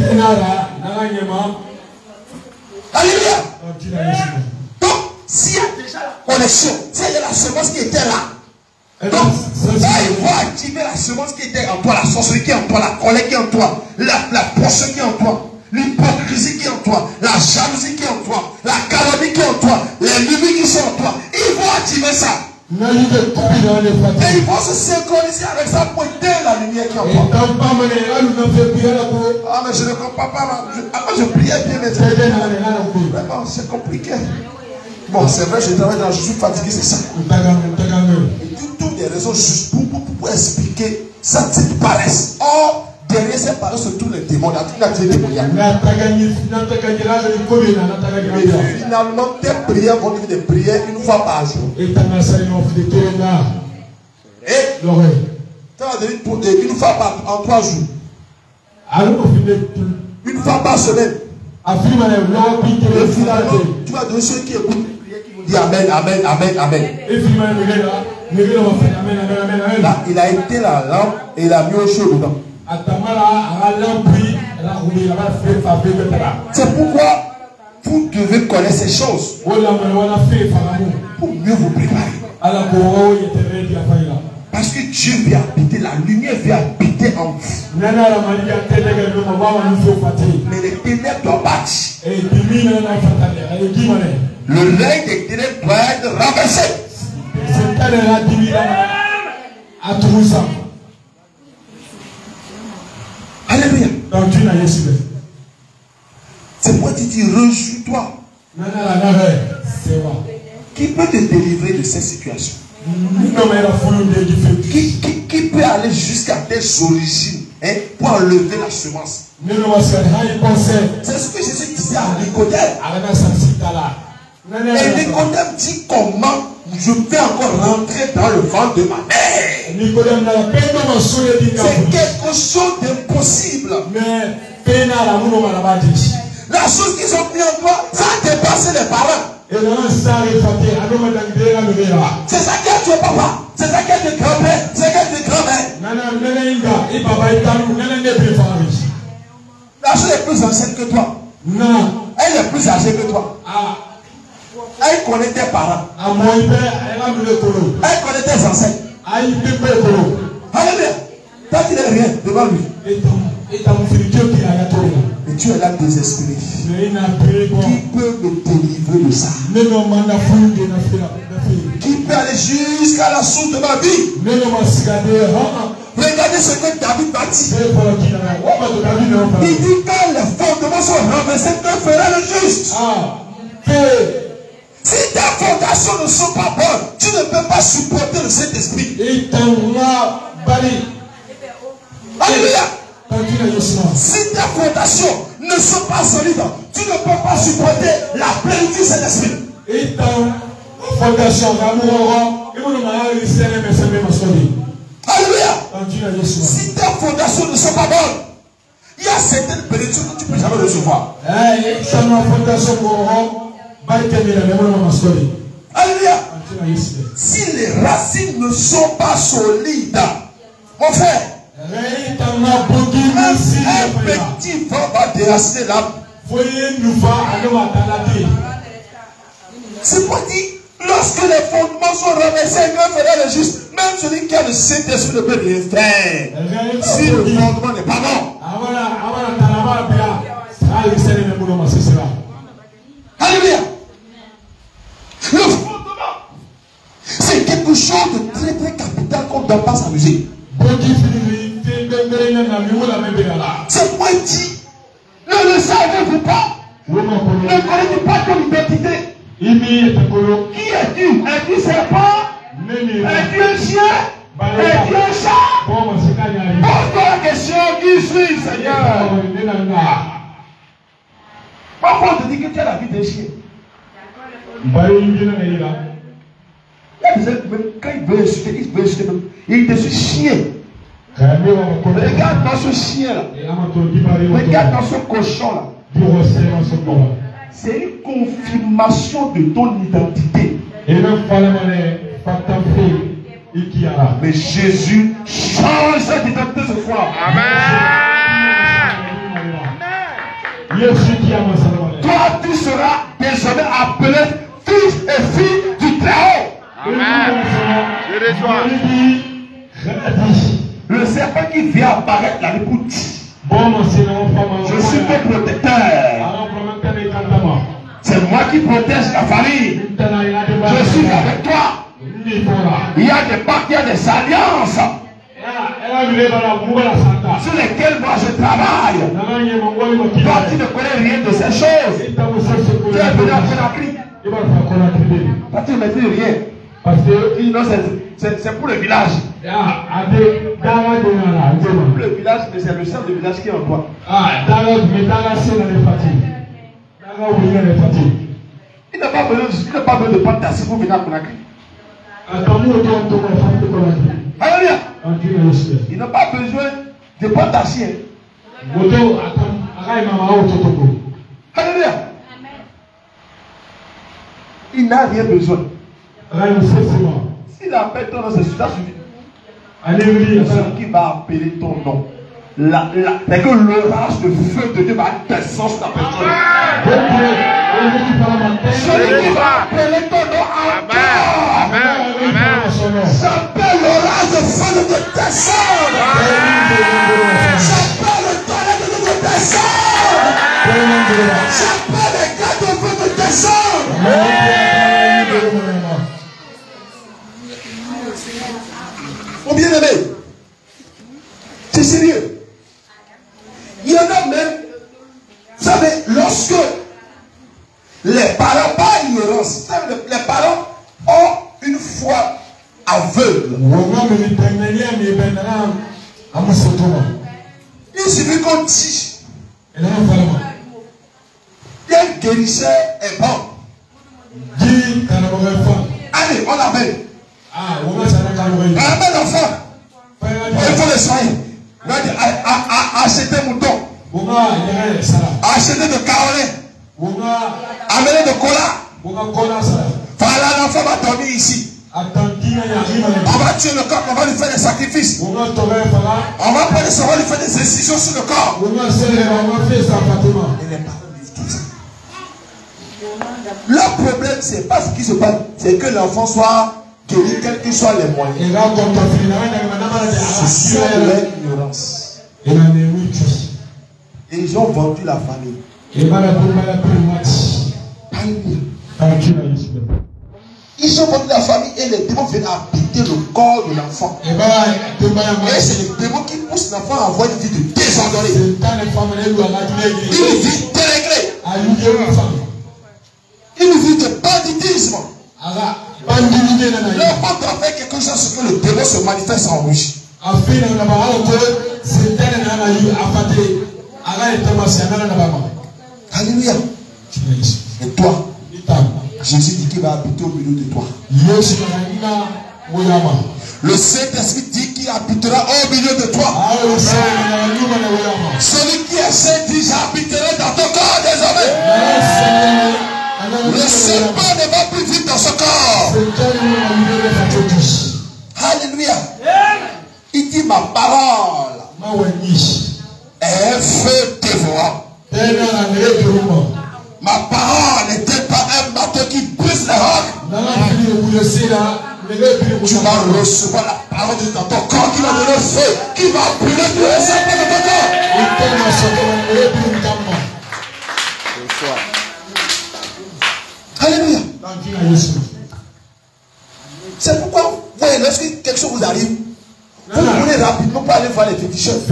Alléluia. Donc, s'il y a déjà la connexion, s'il y a la semence qui était là, donc, ça, il va activer la semence qui était en toi, la sorcellerie qui est en toi, la colère qui est en toi, la portion qui est en toi, l'hypocrisie qui est en toi, la jalousie qui est en toi, la calomnie qui est en toi, les limites qui sont en toi. Ils vont activer ça. Et ils vont se synchroniser avec ça pour éteindre la lumière qui est en toi. Ah, mais je ne comprends pas. Avant, je priais bien, mais vraiment, c'est compliqué. Bon, c'est vrai, je travaille dans, je suis fatigué, c'est ça. Et toutes les raisons juste pour expliquer ça, c'est paresse. Or, derrière ces paresses, se trouvent les démons. Finalement, tes prières vont devenir des prières une fois par jour. Et ça va devenir une fois en 3 jours. Une fois par semaine. Et finalement, tu vas donner ceux qui écoutent. Dit Amen, Amen, Amen, Amen. Là, il a éteint la lampe et il a mis au chaud dedans. C'est pourquoi vous devez connaître ces choses pour mieux vous préparer. Parce que Dieu vient habiter, la lumière vient habiter en vous. Mais les ténèbres doivent bâtir. Le règne des ténèbres doit être renversé. Alléluia. C'est pourquoi tu dis réjouis-toi. Qui peut te délivrer de cette situation? Qui peut aller jusqu'à tes origines pour enlever la semence? C'est ce que Jésus disait à Nicodème. Et Nicodème dit comment je vais encore rentrer dans le ventre de ma mère. C'est quelque chose d'impossible. La chose qu'ils ont mis en toi, ça a dépassé les parents. C'est ça qui est ton papa. C'est ça qui est ton grand-père. C'est ça qui est ton grand-mère. La chose est plus ancienne que toi. Elle est plus âgée que toi. Elle connaît tes parents. Elle connaît tes ancêtres. Alléluia. Toi, tu n'es rien devant lui. Et tu es là désespéré. Qui peut me délivrer de ça? Qui peut aller jusqu'à la source de ma vie? Regardez ce que David bâtit. Il dit quand les fondements sont renversés, que fera le juste? Si tes fondations ne sont pas bonnes, tu ne peux pas supporter le Saint-Esprit. Alléluia. Si tes fondations ne sont pas solides, tu ne peux pas supporter la plénitude du Saint-Esprit. Alléluia. Si tes fondations ne sont pas bonnes, Il y a certaines bénédictions que tu ne peux jamais recevoir. Alléluia. Si les racines ne sont pas solides, mon frère, un petit vent va déraciner l'arbre. C'est pour dire, lorsque les fondements sont renversés, quand on fait le juste, même celui qui a le Saint-Esprit ne peut rien faire. Si le fondement n'est pas bon. Alléluia. Le fondement, c'est quelque chose de très très capital qu'on ne doit pas s'amuser. C'est pourquoi il dit, ne le savez-vous pas? Ne connaissez pas ton identité? Qui es-tu? Es-tu serpent? Es-tu un chien? Es-tu un chat? Pose-toi la question, qui suis-je, Seigneur? Pourquoi on te dit que tu as la vie d'un chien? Quand il veut insulter, il te dit chien. Regarde dans ce chien là. Regarde dans ce cochon là. C'est une confirmation de ton identité. Mais Jésus change cette identité ce soir. Amen. Toi, tu seras désormais appelé fils et fille du Très-Haut. Amen. Je reçois. Le serpent qui vient apparaître là, l'écoute. Je suis ton protecteur. C'est moi qui protège la famille. Je suis avec toi. Il y a des pactes, il y a des alliances sur lesquelles moi je travaille. Toi, tu ne connais rien de ces choses. Tu es venu à Conakry. Toi, tu ne maîtrises rien. C'est pour le village. Le village, mais c'est le chef de village qui est en toi. Il n'a pas besoin de prendre ta cible pour venir à Conakry. Alléluia. Il n'a pas besoin de prendre ta chienne. Alléluia. Il n'a rien besoin. S'il appelle ton nom, c'est ça suffit. Celui qui va appeler ton nom. C'est que l'orage de feu de Dieu va descendre sur ta personne. Celui qui va appeler ton nom encore. J'appelle l'orage de feu de te descendre. J'appelle le tonnerre de te descendre. J'appelle les gars de feu de te descendre. Mon bien-aimé, c'est sérieux. Il y en a même, vous savez, lorsque les parents, pas ignorance, les parents ont une foi aveugle. Il suffit qu'on dise, il y a un guérisseur est bon. Allez, on l'appelle. Amène l'enfant. Il faut le soigner. Acheter mouton. Acheter de carolin. Amener de cola. Voilà, l'enfant va dormir ici. On va tuer le corps, on va lui faire des sacrifices. On va prendre le sang, on va lui faire des incisions sur le corps. Et les parents disent tout ça. Le problème, c'est pas ce qui se passe, c'est que l'enfant soit guéri, quels que soient les moyens. C'est ça l'ignorance. Et ils ont vendu la famille. Ils ont vendu la famille et les démons viennent habiter le corps de l'enfant. Et c'est les démons qui poussent l'enfant à avoir une vie de désordonnée. Une vie déréglée. Une vie de banditisme. L'enfant doit faire quelque chose que le démon se manifeste en rouge. Alléluia. Et toi, Jésus dit qu'il va habiter au milieu de toi. Le Saint-Esprit dit qu'il habitera au milieu de toi. Celui qui est saint dit j'habiterai dans ton corps désormais. Le serpent ne va plus vivre dans son corps. Alléluia. Il dit ma parole est un feu dévorant. Ma parole n'était pas un marteau qui brise les rocs. Tu vas recevoir la parole dans ton corps qui va donner le feu, qui va brûler tous les serpents de ton corps. Alléluia. C'est pourquoi, voyez, lorsque quelque chose vous arrive, vous voulez rapidement pour aller voir les féticheurs. Il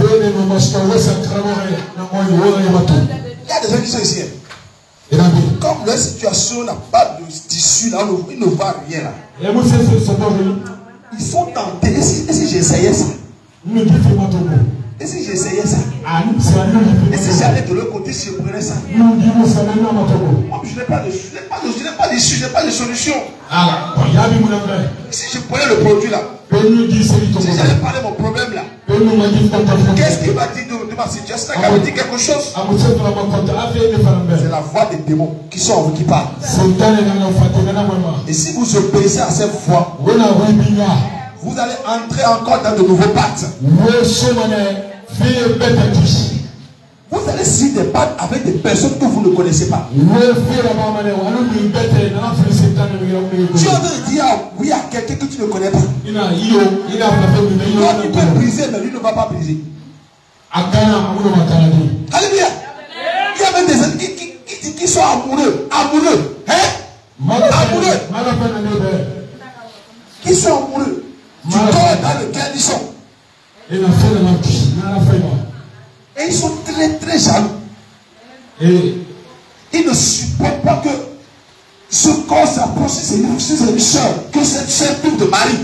y a des gens qui sont ici. Comme leur situation n'a pas de tissu, là, ils ne voient rien là. Ils sont tentés. Et si j'essayais ça? Et si j'essayais ça? Et si j'allais de l'autre côté, si je prenais ça? Moi, je n'ai pas d'issue, je n'ai pas de solution. Si je prenais le produit là, si j'allais parler de mon problème là, qu'est-ce qu'il va dire de ma situation? Il va dire quelque chose. C'est la voix des démons qui sont en vous qui parlent. Et si vous obéissez à cette voix, vous allez entrer encore dans de nouveaux pactes. Vous allez signer des pactes avec des personnes que vous ne connaissez pas. Tu es en train de dire oui à quelqu'un que tu ne connais pas. Toi, tu peux briser, mais lui ne va pas briser. Alléluia. Il y a même des gens qui sont amoureux. Amoureux. Hein? Amoureux. Qui sont amoureux. Du corps dans lequel ils sont. Et ils sont très très jaloux. Et ils ne supportent pas que ce corps s'approche de ses soeurs, que cette soeur trouve de mari.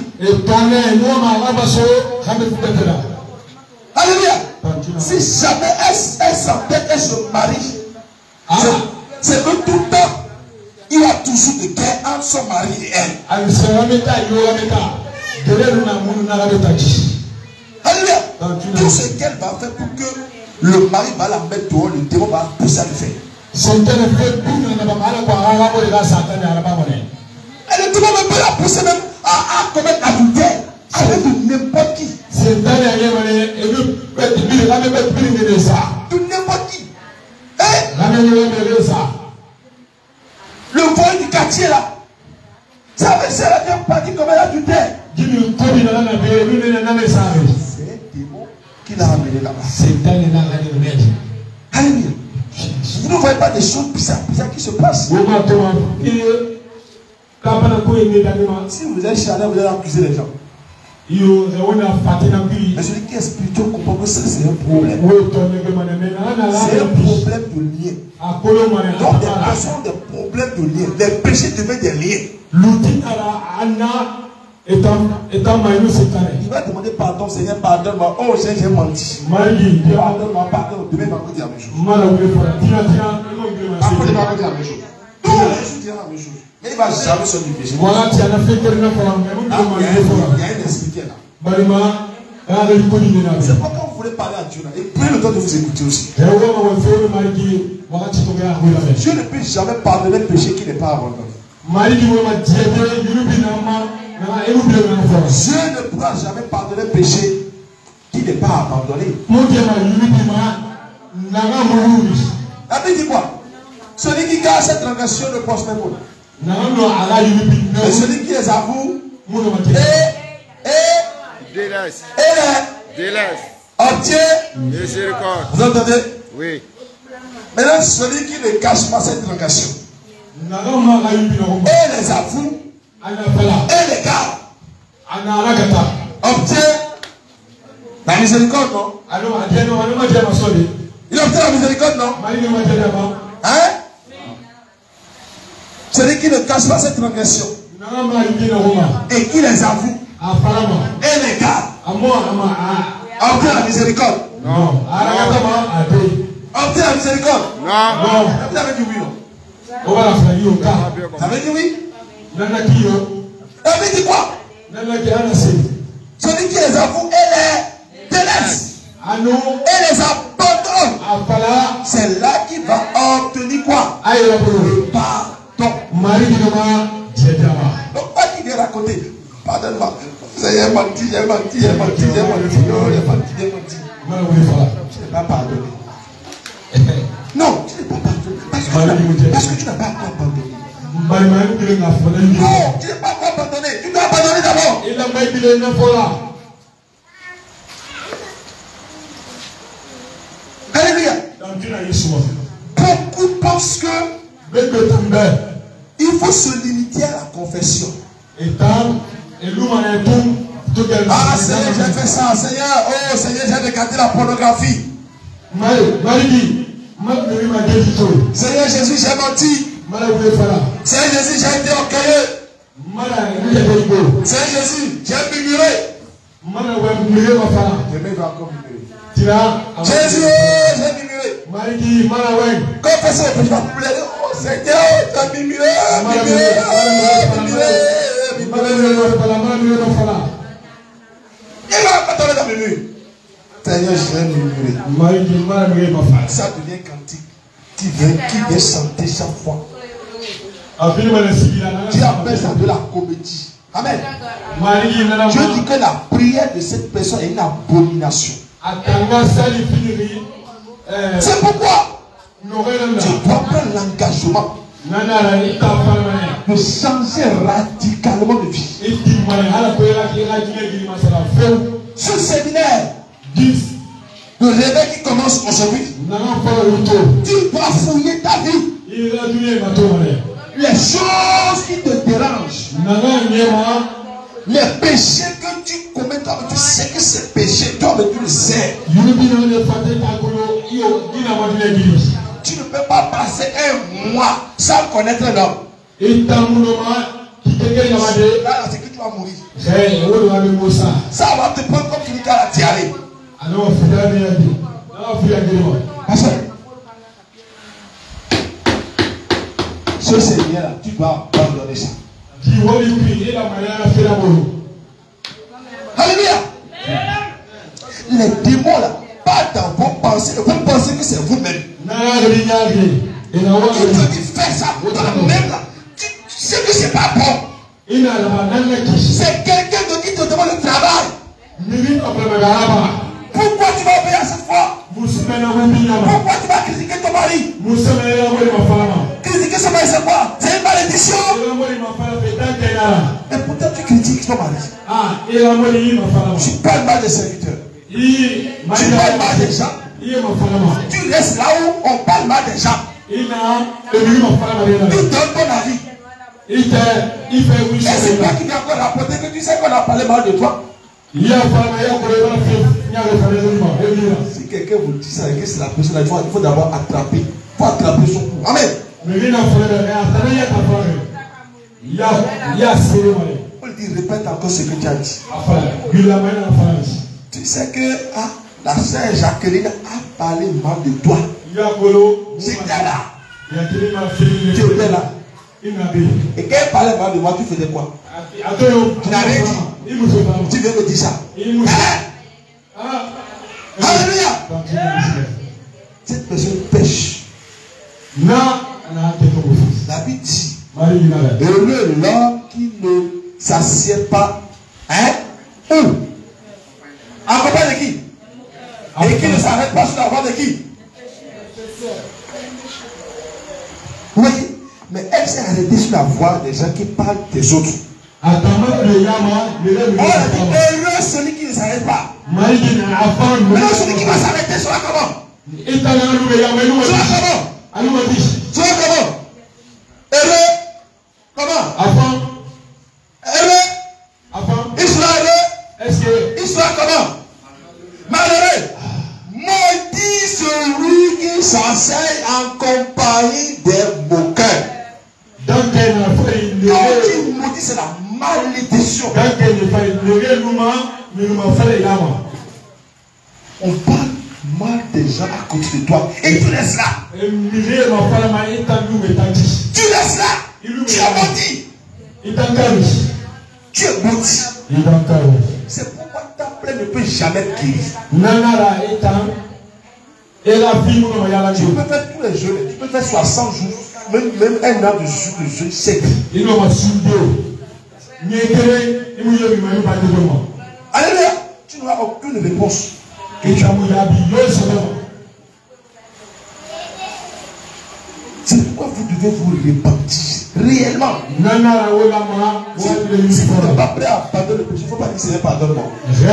Alléluia. Si jamais elle s'entête, elle se marie, c'est que tout le temps, il y a toujours des guerres entre son mari et elle. Alléluia. Tout ce qu'elle va faire pour que le mari va la mettre dehors, le démon va pousser à le faire. Et le démon peut la pousser même à commettre l'adultère avec n'importe qui. De n'importe qui. Le vol du quartier là. Ça veut dire qu'elle n'a pas dit commettre l'adultère. C'est un démon qui l'a amené là-bas. Alléluia. Vous ne voyez pas des choses bizarres qui se passent. Si vous êtes charnel, vous allez accuser les gens. Mais celui qui est spirituel comprend que c'est un problème. C'est un problème de lien. Donc des personnes ont des problèmes de lien. Les péchés deviennent des liens. Il va demander pardon, Seigneur, pardonne-moi. Oh, j'ai menti. Pardonne-moi, pardonne. Demain, il va dire la même chose. Après, il va dire la même chose. Tous les jours, il dira la même chose. Mais il ne va jamais sortir du péché. Il y a un esprit qui est là. C'est pourquoi vous voulez parler à Dieu là. Et prenez le temps de vous écouter aussi. Dieu ne peut jamais pardonner le péché qui n'est pas abandonné. Dieu ne pourra jamais pardonner le péché qui n'est pas abandonné. La Bible dit quoi? Celui qui garde cette transgression ne prospère pas. Et celui qui les avoue obtient miséricorde. Vous entendez? Oui. Maintenant, celui qui ne cache pas cette transgression et les avoue et les garde obtient la miséricorde, non? Il obtient la miséricorde, non? Hein? Celui qui ne cache pas cette transgression et qui les avoue et les garde obtient la miséricorde. Non. Obtient la miséricorde. Non. Vous avez dit oui, non? Ça veut dire oui? Ça veut dire quoi? Celui qui les avoue et les délaisse et les abandonne quoi? Pardon. Donc, pas qu'il vient raconter. Pardonne-moi. J'ai menti. Je n'ai pas pardonné. Non, tu n'es pas pardonné. Parce que tu n'as pas encore pardonné. Non, tu n'es pas encore pardonné. Tu dois pardonner d'abord. Alléluia. Beaucoup pensent que il faut se limiter à la confession. Ah Seigneur, j'ai fait ça. Seigneur, oh Seigneur, j'ai regardé la pornographie. Seigneur Jésus, j'ai menti. Seigneur Jésus, j'ai été orgueilleux. Seigneur Jésus, j'ai murmuré. Demain va encore murmurer. Jésus, j'ai murmuré. Confessez le péché, vous plaît. Oh Seigneur, tu as murmuré. Il va pas tomber dans le mur. Seigneur, j'ai murmuré. Ça devient cantique. Qui vient chanter chaque fois. Tu appelles ça de la comédie. Amen. Dieu dit que la prière de cette personne est une abomination. C'est pourquoi tu dois prendre l'engagement de changer radicalement de vie. Ce séminaire de réveil qui commence aujourd'hui, tu dois fouiller ta vie. Les choses qui te dérangent, les péchés que tu commets, toi, tu sais que c'est péché, toi, tu le sais. Tu ne peux pas passer un mois sans connaître l'homme. Là, c'est que tu vas mourir. Ça va te prendre comme tu dis à la diarrhée. Ce Seigneur, tu dois abandonner ça. Alléluia. Les démons là, pas dans vos pensées. Vous pensez que c'est vous-même. Il te dit fais ça toi-même là. Tu sais que c'est pas bon. C'est quelqu'un qui te demande le travail. Pourquoi tu vas obéir à cette fois? Pourquoi tu vas critiquer ton mari? Critiquer son mari, c'est quoi? C'est une malédiction. Et pourtant tu critiques ton mari. Tu parles mal des serviteurs. Tu parles mal des gens. Tu restes là où on parle mal des gens. Tu donnes ton avis. Et c'est toi qui viens encore rapporter que tu sais qu'on a parlé mal de toi. Si quelqu'un vous dit ça et que c'est la personne, il faut d'abord attraper. Il faut attraper son cou. Amen. On lui dit, répète encore ce que tu as dit. Tu sais que la sœur Jacqueline a parlé mal de toi. J'étais là. Tu étais là. Et quand elle parlait mal de moi, tu faisais quoi? Tu n'as rien dit. Tu viens me dire ça. Alléluia. Cette personne pêche. La Bible dit, heureux l'homme qui ne s'assied pas. Où? En compagnie de qui? Et qui ne s'arrête pas sur la voie de qui? Oui, mais elle s'est arrêtée sur la voie des gens qui parlent des autres. On a dit heureux celui qui ne s'arrête pas. Maintenant celui qui va s'arrêter sera comment? Sera comment? Sera comment? Heureux? Comment? Heureux? Il sera heureux? Il sera comment? Malheureux? Maudit celui qui s'enseigne en compagnie des moqueurs. Donc il maudit, c'est la malédiction. On parle mal des gens à côté de toi et tu laisses là. Tu laisses là. Tu as menti. Tu es maudit. C'est pourquoi ta plaie ne peut jamais guérir. Et la vie, tu peux faire tous les jeûnes. Tu peux faire 60 jours. Même un an de jeûne sec. Alléluia. Tu n'auras aucune réponse. C'est pourquoi vous devez vous repentir réellement. Si vous n'êtes pas prêt à pardonner le péché, il ne faut pas dire Seigneur, pardonne-moi.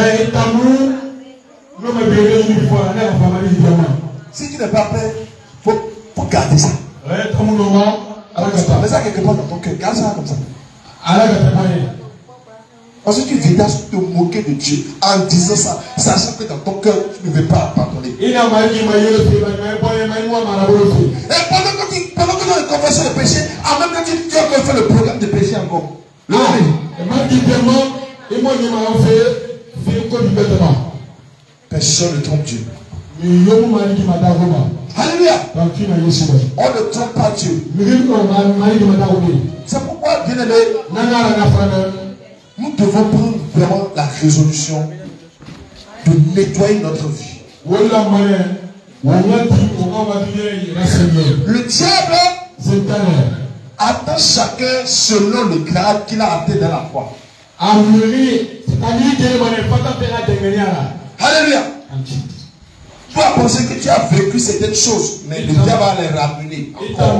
Si tu n'es pas prêt, il faut garder ça. Mets ça quelque part dans ton cœur. Garde ça comme ça. Parce que tu viens te moquer de Dieu en disant ça, sachant que dans ton cœur, tu ne veux pas pardonner. Et pendant que tu confesses le péché, en même temps, tu as fait le programme de péché encore. Personne ne trompe Dieu. Alléluia. On ne trompe pas Dieu. C'est pourquoi, bien aimé, nous devons prendre vraiment la résolution de nettoyer notre vie. Le diable attend chacun selon le grade qu'il a atteint dans la foi. Alléluia. Tu as pensé que tu as vécu certaines choses, mais le diable va les ramener.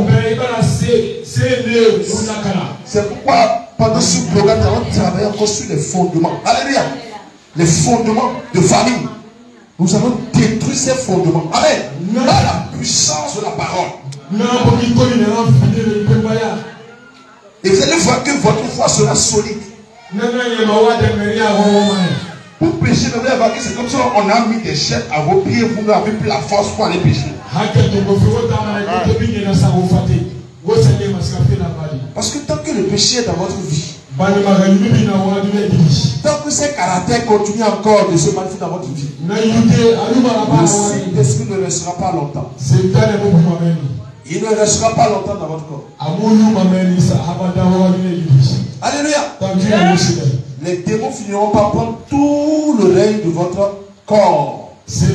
C'est pourquoi pendant ce programme, nous allons travailler encore sur les fondements. Alléluia. Les fondements de famille. Nous allons détruire ces fondements. Amen. Par la puissance de la parole. Et vous allez voir que votre foi sera solide. Pour pécher, vous allez voir que c'est comme si on a mis des chaînes à vos pieds. Vous n'avez plus la force pour aller pécher. Parce que tant que le péché est dans votre vie, tant que ces caractères continuent encore de se manifester dans votre vie, le Saint-Esprit ne restera pas longtemps. Il ne restera pas longtemps dans votre corps. Alléluia. Les démons finiront par prendre tout le règne de votre corps.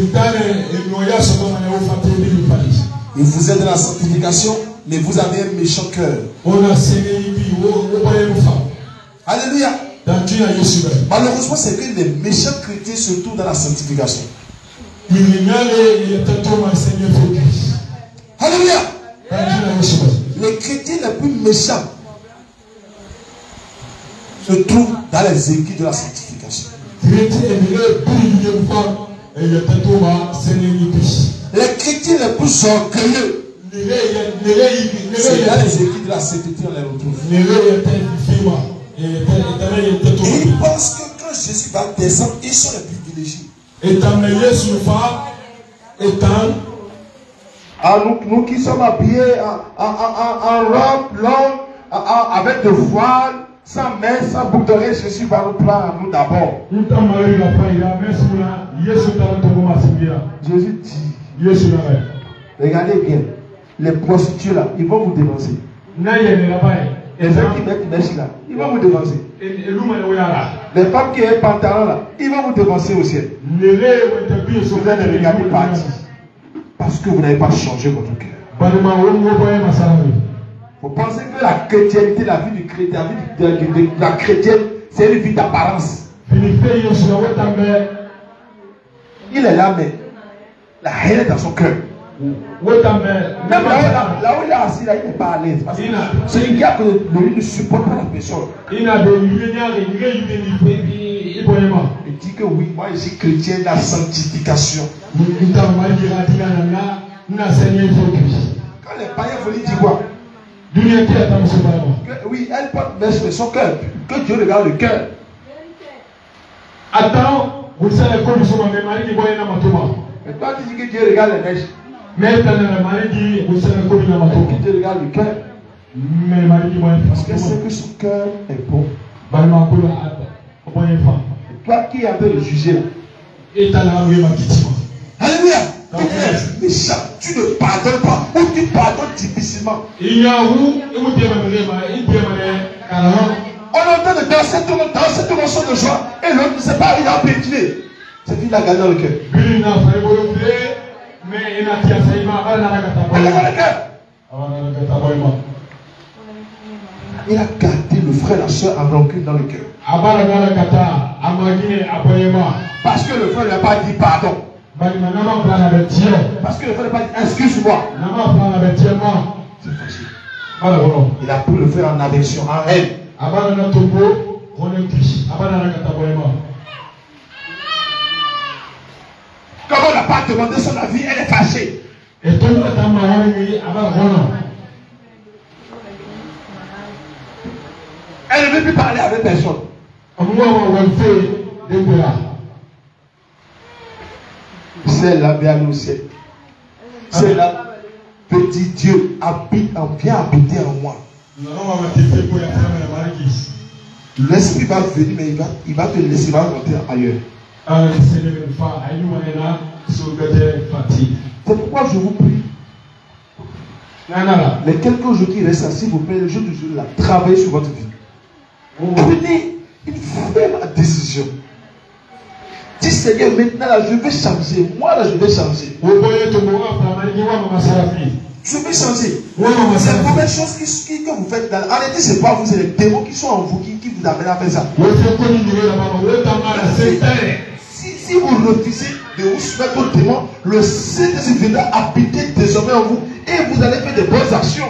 Et vous êtes dans la sanctification, mais vous avez un méchant cœur. Alléluia. Malheureusement, c'est que les méchants chrétiens se trouvent dans la sanctification. Alléluia. Les chrétiens les plus méchants se trouvent dans les églises de la sanctification. Les chrétiens les plus orgueilleux, c'est dans les églises de la sainteté on les retrouve. Et ils pensent que quand Jésus va descendre, ils sont les privilégiés. Nous qui sommes habillés en robe longue, avec de voiles, sans main, sans boucle d'oreille, Jésus va nous prendre à nous d'abord. Jésus dit, regardez bien, les prostituées là, ils vont vous dénoncer. Les gens qui mettent des mèches là, ils vont vous dénoncer. Les femmes qui ont un pantalon là, ils vont vous dénoncer au ciel. Vous allez regarder partir. Parce que vous n'avez pas changé votre cœur. Vous pensez que la chrétienté, la vie du chrétien, la vie de la chrétienne, c'est une vie d'apparence. Il est là, mais la haine est dans son cœur. Même là où il est assis, là, il n'est pas à l'aise. Parce que celui qui a que lui ne supporte pas la personne. Il dit que oui, moi je suis chrétien de la sanctification. Quand les païens veulent dire quoi? Que, oui, elle porte mais son cœur. Que Dieu regarde le cœur. Attends, vous savez comment nous sommes. Mais toi tu dis que Dieu regarde les mèches. Mais Dieu regarde le cœur. Parce que c'est que son cœur est bon. Et toi qui es en train de juger. Alléluia. Méchant, tu ne pardonnes pas ou tu pardonnes difficilement. On est en train de danser tout le son de joie et l'autre ne sait pas, il a pétiné. C'est qu'il a gagné le cœur. Il a gardé le frère et la soeur en rancune dans le cœur. Parce que le frère n'a pas dit pardon. Parce que le frère n'a pas dit excuse-moi. C'est facile. Il a pris le frère en aversion, en haine. Comme on n'a pas demandé son avis, elle est fâchée. Elle ne veut plus parler avec personne. C'est là, bien au ciel. C'est là, petit Dieu, viens habiter en moi. L'esprit va venir, mais il va te laisser monter ailleurs. C'est pourquoi je vous prie. Les quelques jours qui restent, s'il vous plaît, le jour du jour, là, travaillez sur votre vie. Prenez une ferme décision. Dis Seigneur, maintenant là, je vais changer. Moi là, je vais changer. Je vais changer. C'est la première chose que vous faites. En réalité, c'est pas vous, c'est les démons qui sont en vous qui vous amènent à faire ça. Si vous refusez de vous soumettre aux démons, le Saint-Esprit viendra habiter désormais en vous et vous allez faire de bonnes actions.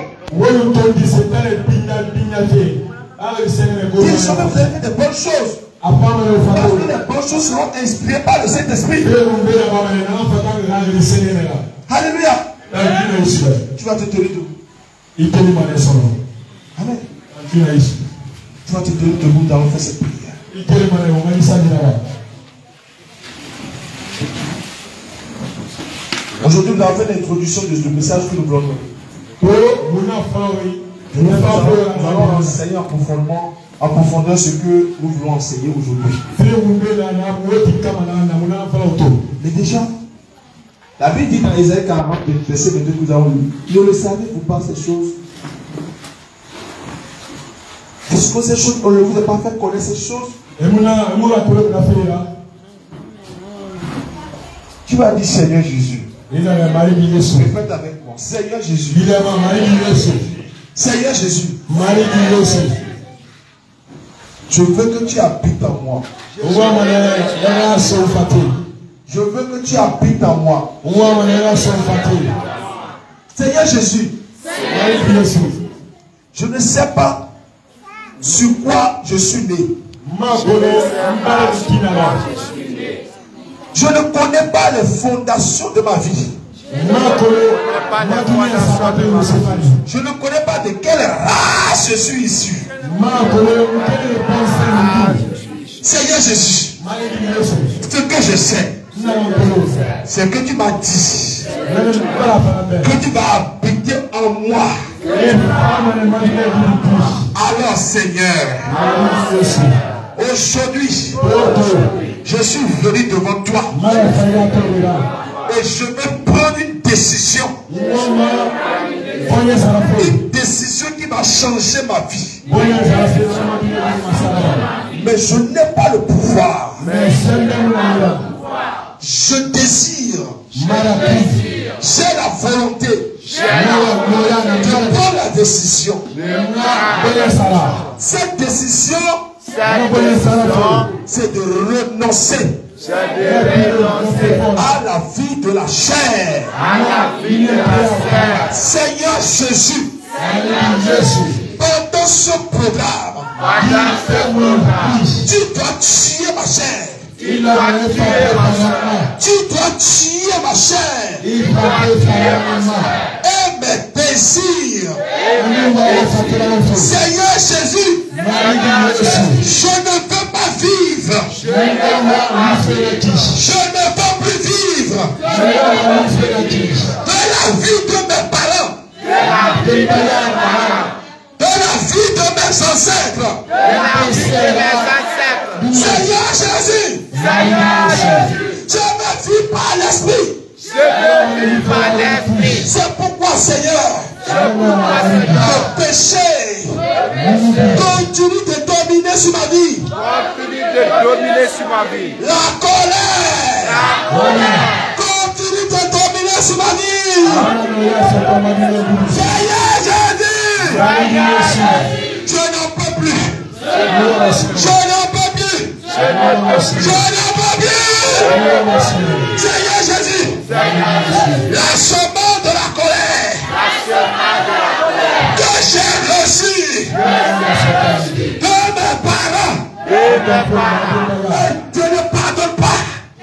Désormais, vous allez faire de bonnes choses. Parce que les bonnes choses seront inspirées par le Saint-Esprit. Alléluia. Tu vas te tenir debout. Amen. Tu vas te tenir debout dans le faire cette prière. Aujourd'hui, nous avons fait l'introduction du message que nous voulons donner. Nous allons enseigner en profondeur ce que nous voulons enseigner aujourd'hui. Mais déjà, la Bible dit dans Isaïe 40, verset 22 que nous avons lu, ne le savez-vous pas ces choses? Est-ce que ces choses, on ne vous a pas fait connaître ces choses? Tu vas dire Seigneur Jésus. Répète avec moi. Seigneur Jésus. Seigneur Jésus. Je veux que tu habites en moi. Je veux que tu habites en moi. Seigneur Jésus. Je ne sais pas sur quoi je suis né. Je ne connais pas les fondations de ma vie. Je ne connais pas de quelle race je suis issu. Seigneur Jésus, ce que je sais, c'est que tu m'as dit que tu vas habiter en moi. Alors Seigneur, aujourd'hui, je suis venu devant toi et je vais prendre une décision. Une décision qui va changer ma vie. Mais je n'ai pas le pouvoir. Je désire. J'ai la volonté de prendre la décision. Cette décision, c'est de renoncer à la vie de la chair. Seigneur Jésus, pendant ce programme, tu dois tuer ma chair. Tu dois tuer ma chair et mes désirs. Seigneur Jésus, je ne veux pas vivre. Je ne veux plus vivre de la vie de mes parents, de la vie de mes ancêtres. Seigneur Jésus, je me vis par l'esprit. C'est pourquoi, Seigneur, le péché continue de dominer sur ma vie. La colère continue de dominer sur ma Je n'en peux plus. Je n'en peux plus. Je n'en peux plus. Seigneur Jésus. Lâchement de la colère que j'ai reçu de mes parents. Je ne pardonne pas.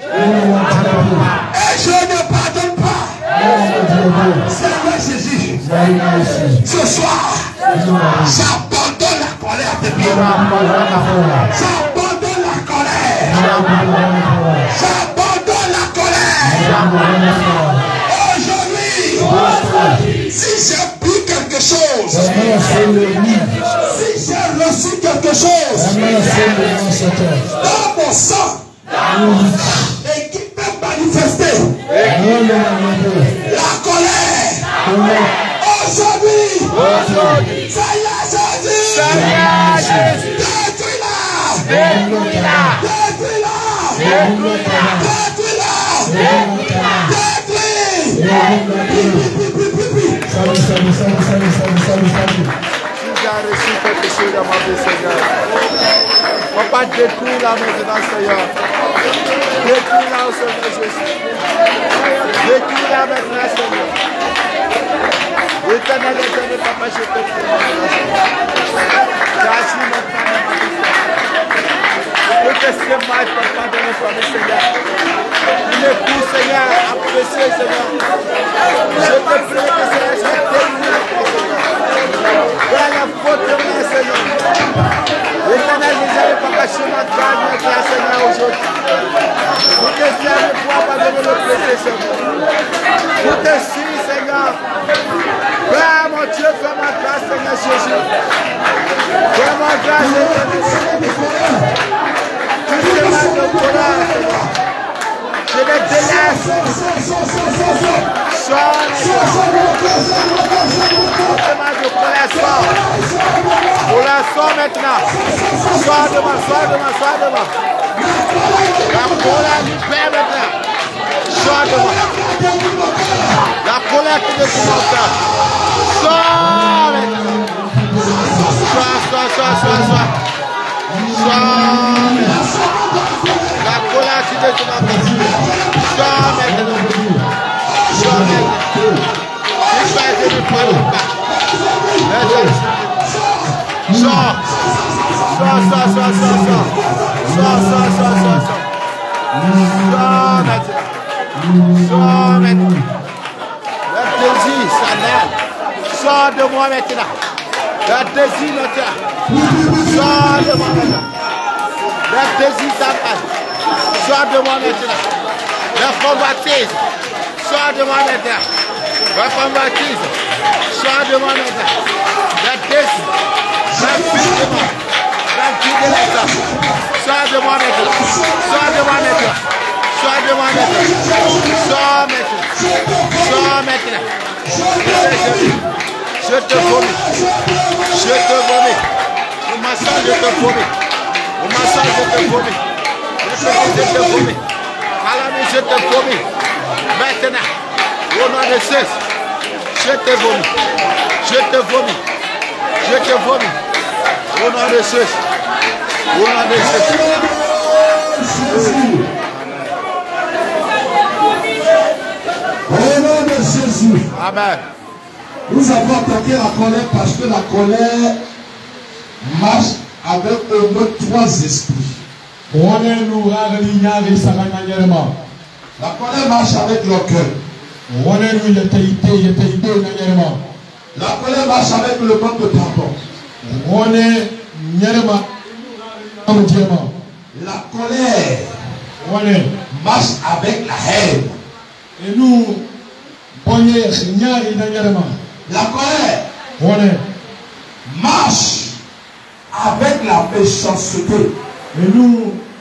Et je ne pardonne pas. Seigneur Jésus, ce soir, j'abandonne la colère de Dieu. J'abandonne la colère. J'abandonne la colère. Aujourd'hui, si j'ai pris quelque chose, si j'ai reçu quelque chose dans mon sang et qui peut manifester la colère, aujourd'hui, Seigneur Jésus, détruis-la, détruis-la, détruis-la, Tu as reçu quelque chose dans ma vie, Seigneur. Papa, détruis-la maintenant, Seigneur. Détruis-la au Seigneur Jésus. Détruis-la maintenant, Seigneur. Éternel, éternel, Papa, je te prie maintenant, Seigneur. Merci maintenant, ma vie, Seigneur. Que ce mal, Papa, de notre famille, Seigneur. Une épouse, Seigneur, appréciée, Seigneur. Je te prie que Seigneur soit terminé, Seigneur. Dans la faute de moi, Seigneur. Éternel, Jésus, Papa, je m'attends à toi, Seigneur, aujourd'hui. Pour que Seigneur ne pourra pas donner le plaisir, Seigneur. Pour que si, Seigneur. Père, mon Dieu, fais ma grâce, Seigneur Jésus. Fais ma grâce, Seigneur. Tout ce mal de colère, Seigneur. Je les délaisse. Sors. Pour la sort maintenant. Sors de moi. La colère libère maintenant. Sors de moi. La colère qui ne commence pas. Sors maintenant. Sors. La colère qui ne commence pas. Sors maintenant. Sors de moi maintenant. Le désir maintenant. Sors de moi maintenant. Le désir Satan. Sors de moi maintenant. La convoitise. Sors de moi maintenant. La convoitise. Sors de moi maintenant. La désir. La fuite de moi. La fuite de l'État. Sors de moi maintenant. Sors de moi maintenant. Sors de moi maintenant. Sors maintenant. Sors maintenant. Je te vomis. Je te vomis. Au massage, je te vomis. Au massage, je te vomis. Je te vomis. À la nuit, je te vomis. Maintenant, au nom de Jésus, je te vomis. Je te vomis. Je te vomis. Au nom de Jésus. Au nom de Jésus. Au nom de Jésus. Amen. Nous avons attaqué la colère parce que la colère marche avec au moins trois esprits. La colère marche avec le cœur. La colère marche avec le manque de pardon. La colère marche avec la haine. Et nous, la colère marche avec la méchanceté. Et nous,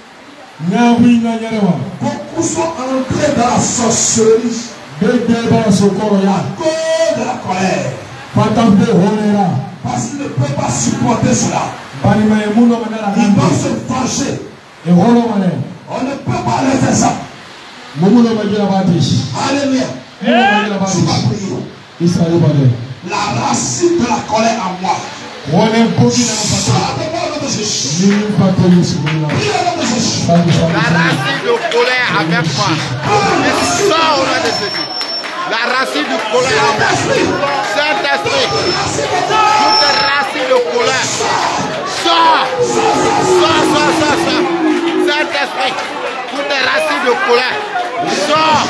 beaucoup sont entrés dans la sorcellerie à cause de la colère. Parce qu'ils ne peuvent pas supporter cela. Ils doivent se venger. On ne peut pas leur faire ça. Alléluia. Tu vas prier. La racine de la colère en moi. La racine de colère avec moi. Sors au nom de Jésus. La racine de colère en moi. Saint-Esprit. Toute racine de colère. Sors. Saint-Esprit. Toute racine de colère. Sors.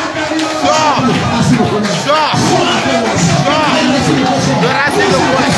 De racine de colère.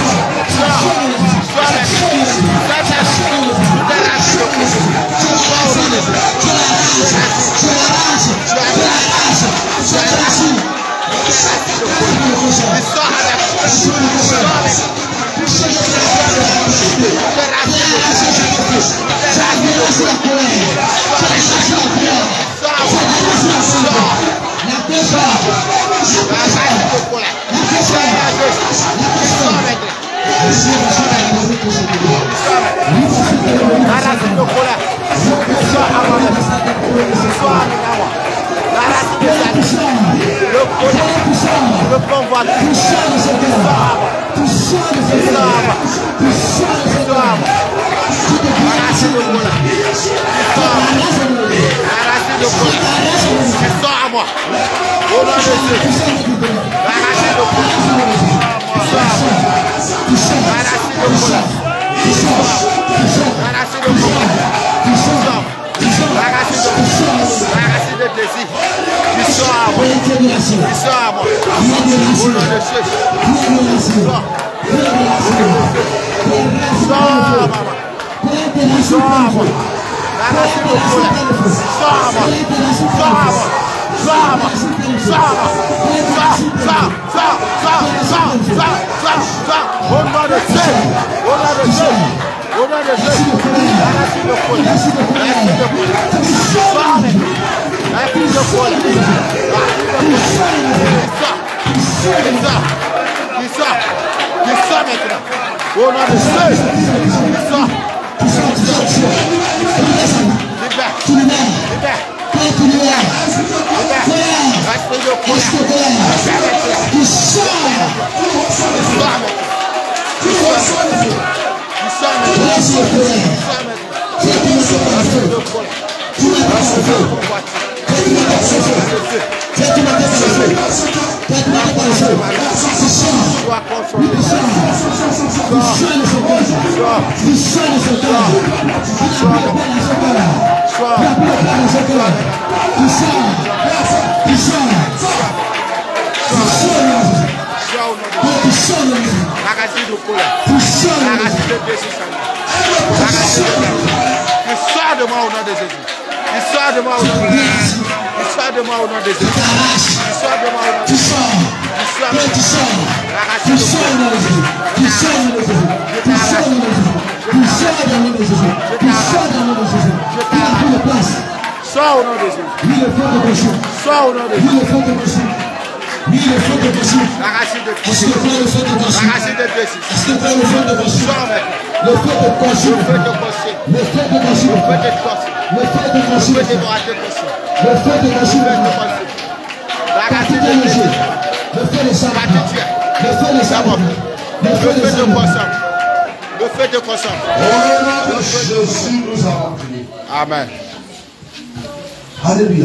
Amen. Alléluia.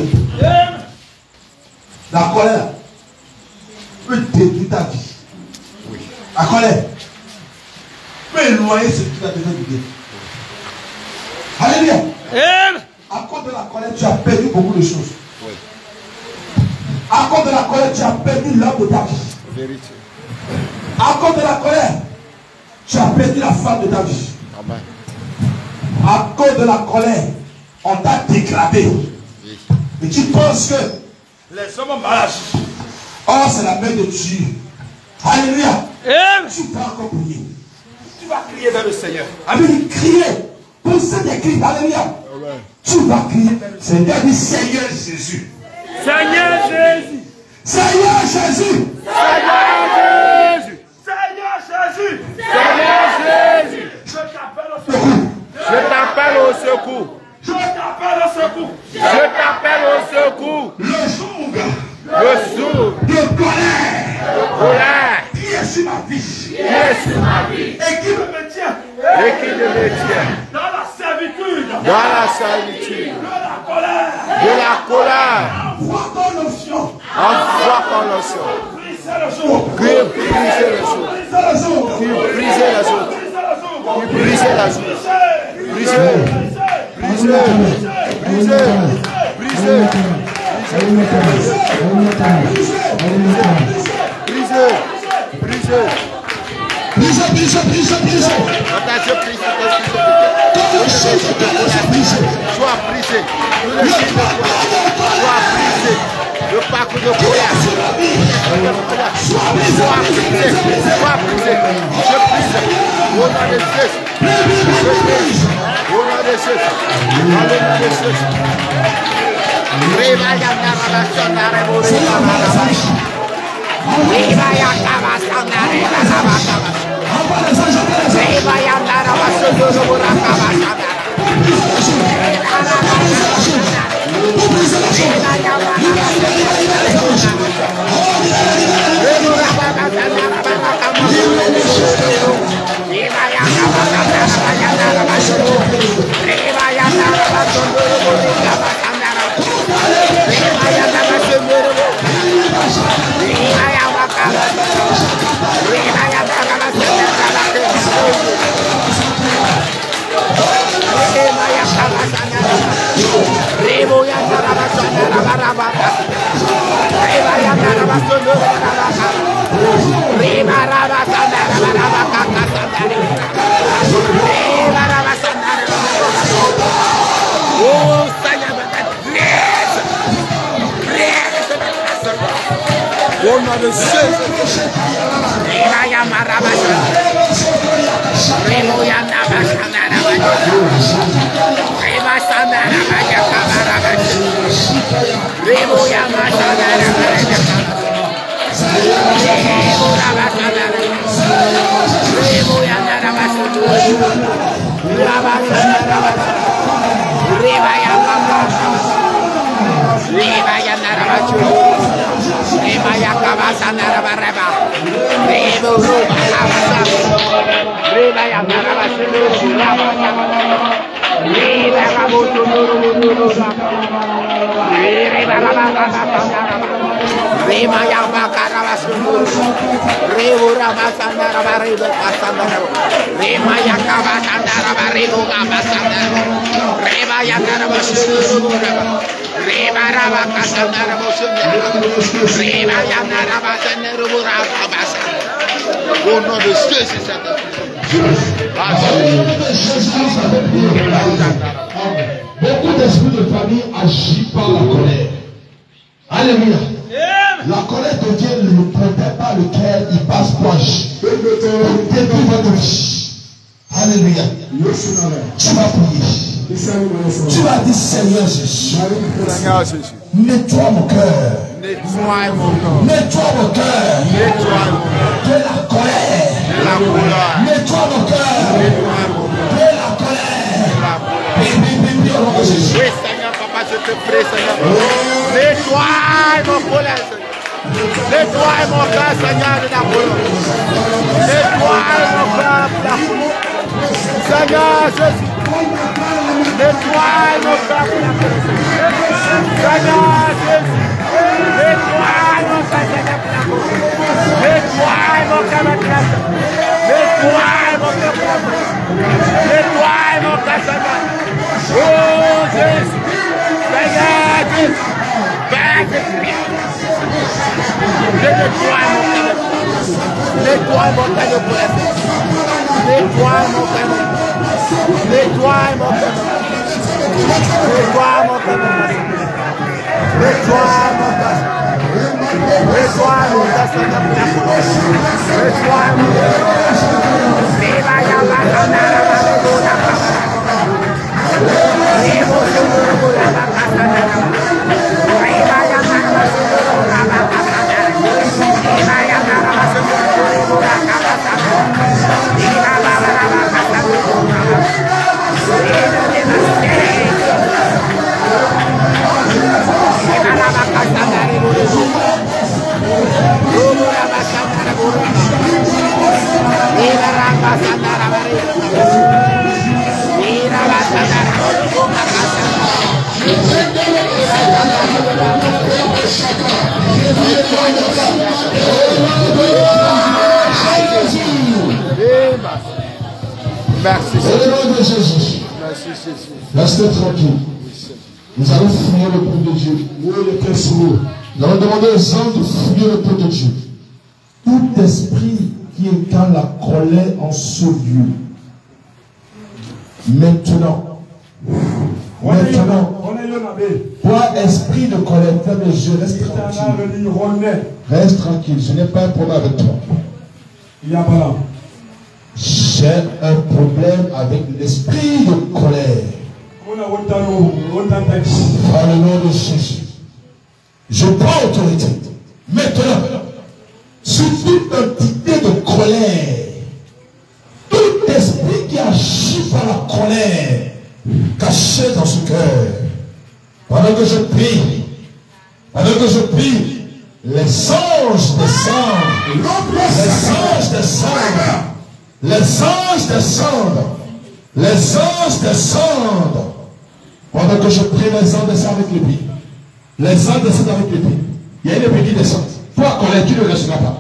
La colère peut détruire ta vie. Oui. La colère peut éloigner ce qui t'a donné du bien. Alléluia. À cause de la colère, tu as perdu beaucoup de choses. Oui. À cause de la colère, tu as perdu l'homme de ta vie. Vérité. À cause de la colère, tu as perdu la femme de ta vie. Amen. À cause de la colère, on t'a dégradé. Oui. Et tu penses que les hommes marchent. Or, c'est la main de Dieu. Alléluia. Tu vas encore prier. Tu vas crier vers le Seigneur. Amen. Crier. Pousser des cris. Alléluia. Amen. Tu vas crier vers le Seigneur. Dis Seigneur Jésus. Seigneur Jésus. Seigneur Jésus. Seigneur Jésus. Seigneur Jésus. Seigneur Jésus. Je t'appelle au secours. Je t'appelle au secours. Je t'appelle au secours. Je t'appelle au secours. Le jour de colère Priez sur ma vie. Et qui me tient. Dans la servitude. De la colère. Envoie ton onction. Brisez le jour. Sois brisé. Le parcours de colère. Sois brisé. Je brise. Au nom de Jésus. Au nom de Jésus. Au nom de Jésus. Au nom de Jésus, beaucoup d'esprits de famille agissent par la colère. Alléluia. La colère devient le problème par lequel il passe proche. Détruire votre vie. Alléluia. Tu vas prier. Tu vas dire Seigneur Jésus. Nettoie mon cœur. Nettoie mon cœur. De la colère. Nettoie mon cœur. De la colère. Oui, Seigneur, papa, je te prie, Seigneur. Nettoie mon colère, Seigneur. Nettoie mon cœur, Seigneur, de la colère. Nettoie mon cœur de la colère. Seigneur Jésus. Nettoie mon cœur de la colère. Seigneur Jésus. Nettoie mon cœur de la colère. Nettoie mon cœur de la colère. Nettoie mon cœur de la colère. Nettoie mon cœur, Seigneur. Oh Jésus, Seigneur Jésus, Père de prière. Nettoie mon cœur. Nettoie mon cœur de colère. Nettoie mon cœur. Nettoie mon cœur. Nettoie mon cœur. Nettoie mon cœur. Nettoie mon cœur, Seigneur. Nettoie mon cœur. Viva ya Roma Merci. Au nom de Jésus. Merci Jésus. Restez tranquille. Nous allons fouiller le peuple de Dieu. Nous allons demander aux hommes de fouiller le peuple de Dieu. Tout esprit qui incarne la colère en ce lieu. Maintenant. Toi, esprit de colère, ferme les yeux, reste tranquille. Reste tranquille, je n'ai pas un problème avec toi. J'ai un problème avec l'esprit de colère. Par le nom de Jésus. Je prends autorité. Maintenant, sur toute entité de colère, tout esprit qui agit par la colère, caché dans ce cœur, pendant que je prie, les anges descendent, les anges descendent, pendant que je prie, les anges descendent avec les pieds, il y a une épée qui descend. Toi, colère, tu ne resteras pas,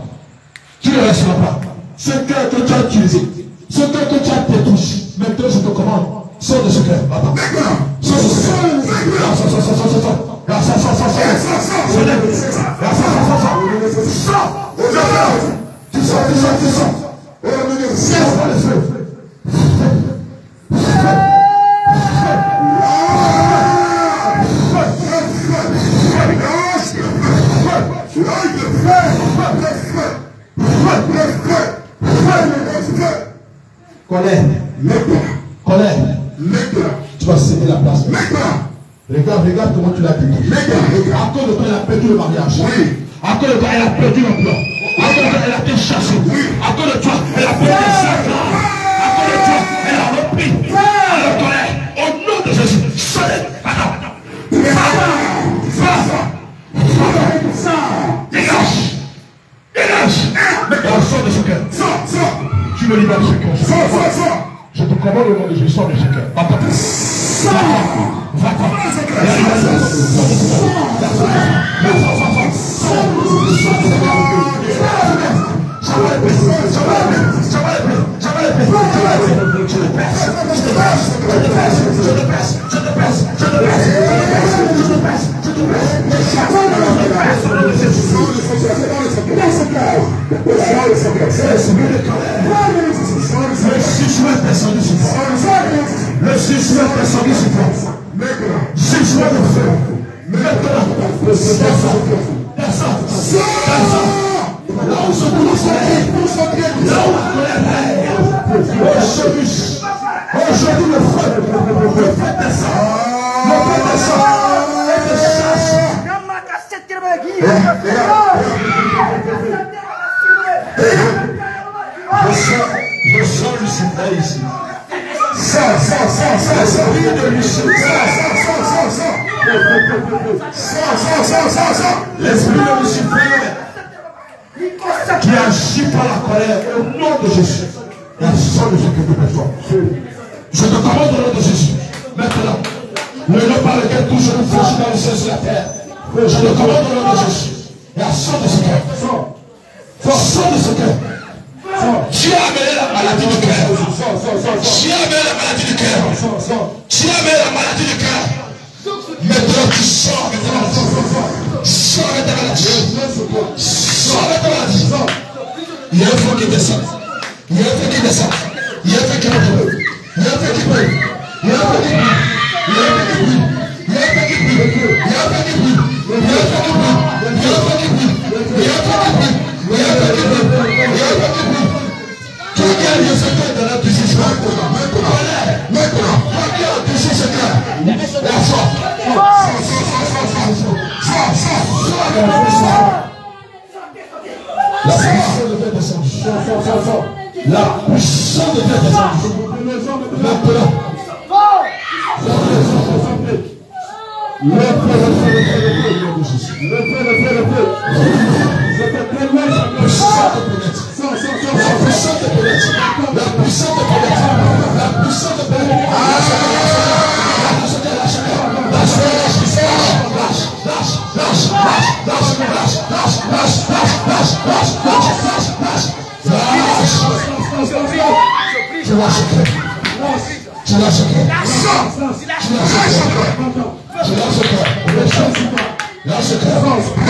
ce cœur que tu as utilisé, ce cœur que tu as détruit, maintenant je te commande, sors de ce cœur, attends, sors de ce cœur, colère, tu vas céder la place. Regarde comment tu l'as dit. À cause de toi, elle a perdu le mariage. À cause de toi, elle a perdu l'emploi. À cause de toi, elle a été chassée. À cause de toi, elle a perdu les sacs. À cause de toi, elle a repris la colère. Au nom de Jésus, dégage. Maintenant, sors de ce cœur. Tu me libères de ce cœur. Je te commande au nom de Jésus, sors de ce cœur. Le jugement est descendu sur toi. Jugement de feu. Maintenant, descends. Là où se trouve la colère. Là où la colère est. Aujourd'hui le feu descend. Le feu descend. Et te chasse. Je sens Lucifer ici. L'esprit de Lucifer. L'esprit de Lucifer qui agit par la colère au nom de Jésus. Et sort de ce que tu peux faire. Je te commande au nom de Jésus. Maintenant, le nom par lequel tout genou fléchit dans le ciel sur la terre. Je te commande au nom de Jésus. Et sort de ce cœur. Sors de ce cœur. Tu as amené la maladie du cœur. Maintenant tu sors de ta maladie. Sors de ta maladie. Il y a un feu qui descend. Il y a un feu qui descend. Il y a un feu qui brûle. Il y a un feu qui brûle. Il y a un feu qui brûle. Il y a un feu qui brûle. Il y a un feu qui brûle. Il y a un feu qui brûle. Il y a un feu qui brûle. Il y a un feu qui brûle. Il y a un feu qui brûle. Il y a un feu qui brûle. Il y a un feu qui brûle. Qui gagne ce cœur de la puissance maintenant. Qui a touché ce cœur. La foi. La puissance de Dieu descend. La puissance de Dieu descend. Maintenant. Je lâche. Tu lâches le cœur. Tu lâches le cœur. Tu lâches le cœur. Lâche le cœur.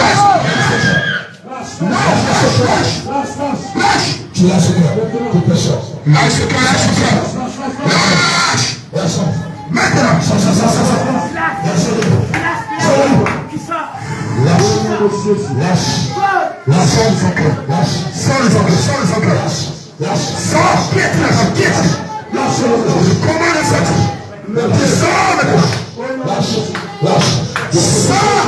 Lâche. Tu lâches le cœur. Toute personne. Lâche le cœur. Lâche le cœur. Lâche. Maintenant. Lâche. Sors de son cœur. Sors de son cœur. Lâche. Sors. Quitte. Lâche. Comment le sortir? Sors maintenant. Lâche. Sors.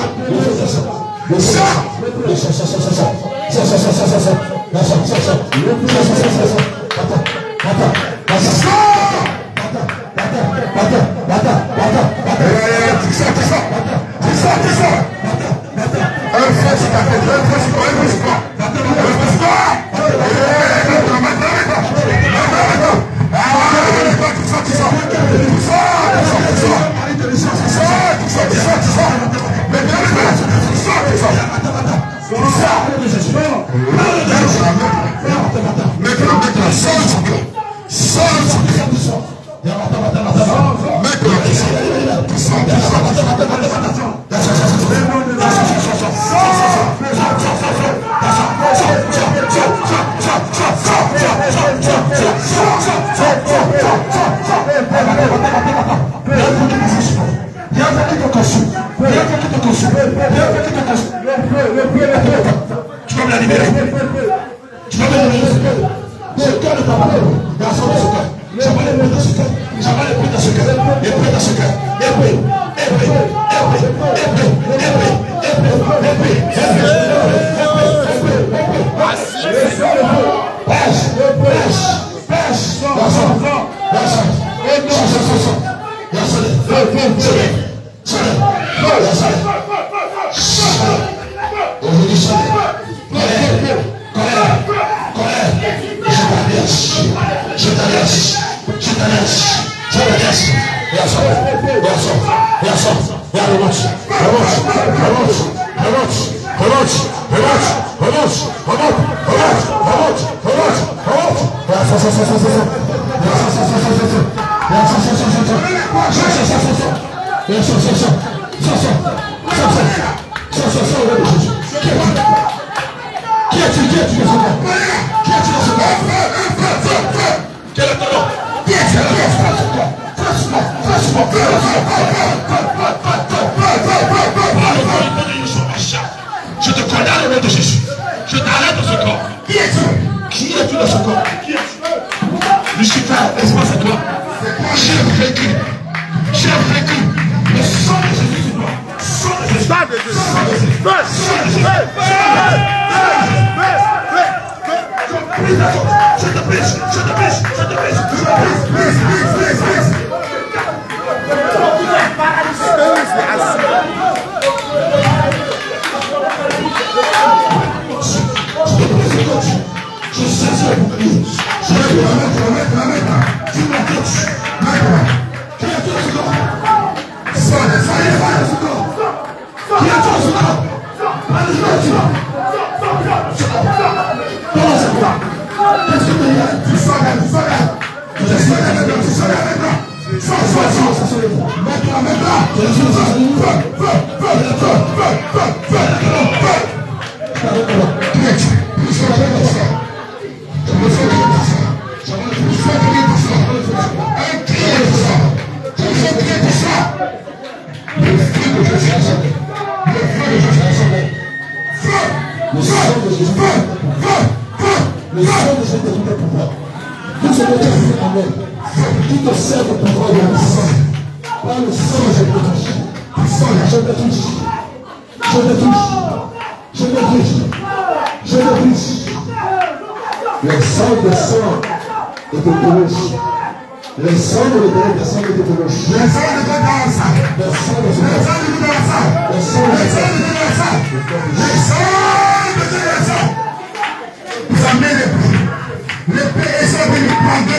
Tu vas me la libérer. Tu vas me la libérer. Ce cœur de ta parole. Garçon de ce cœur. J'avais les prêts dans ce cœur. J'avais les prêts dans ce cœur. Les prêts dans ce cœur. Je te condamne au nom de Jésus. Je t'arrête dans ce corps. Qui es-tu? Qui es-tu dans ce corps? Lucifer, espace à toi. J'ai vécu le sang de Jésus sur toi. Sang de Jésus. Je te pêche. Je saisis le bouclier. Je vais la mettre. Tu m'as dit. Maintenant. Qui est tout ce corps? Ça y est, ce corps. Qui est tout ce corps? Allez, tu vas. Comment c'est quoi? Qu'est-ce que tu as? Tu sors là. Tu sors là. Qui te sert de pouvoir de le sang. Par le sang, je te touche. Le sang descend et te touche. Le sang de l'éternel descend et te touche. Le sang de vous amenez l'épée est sur le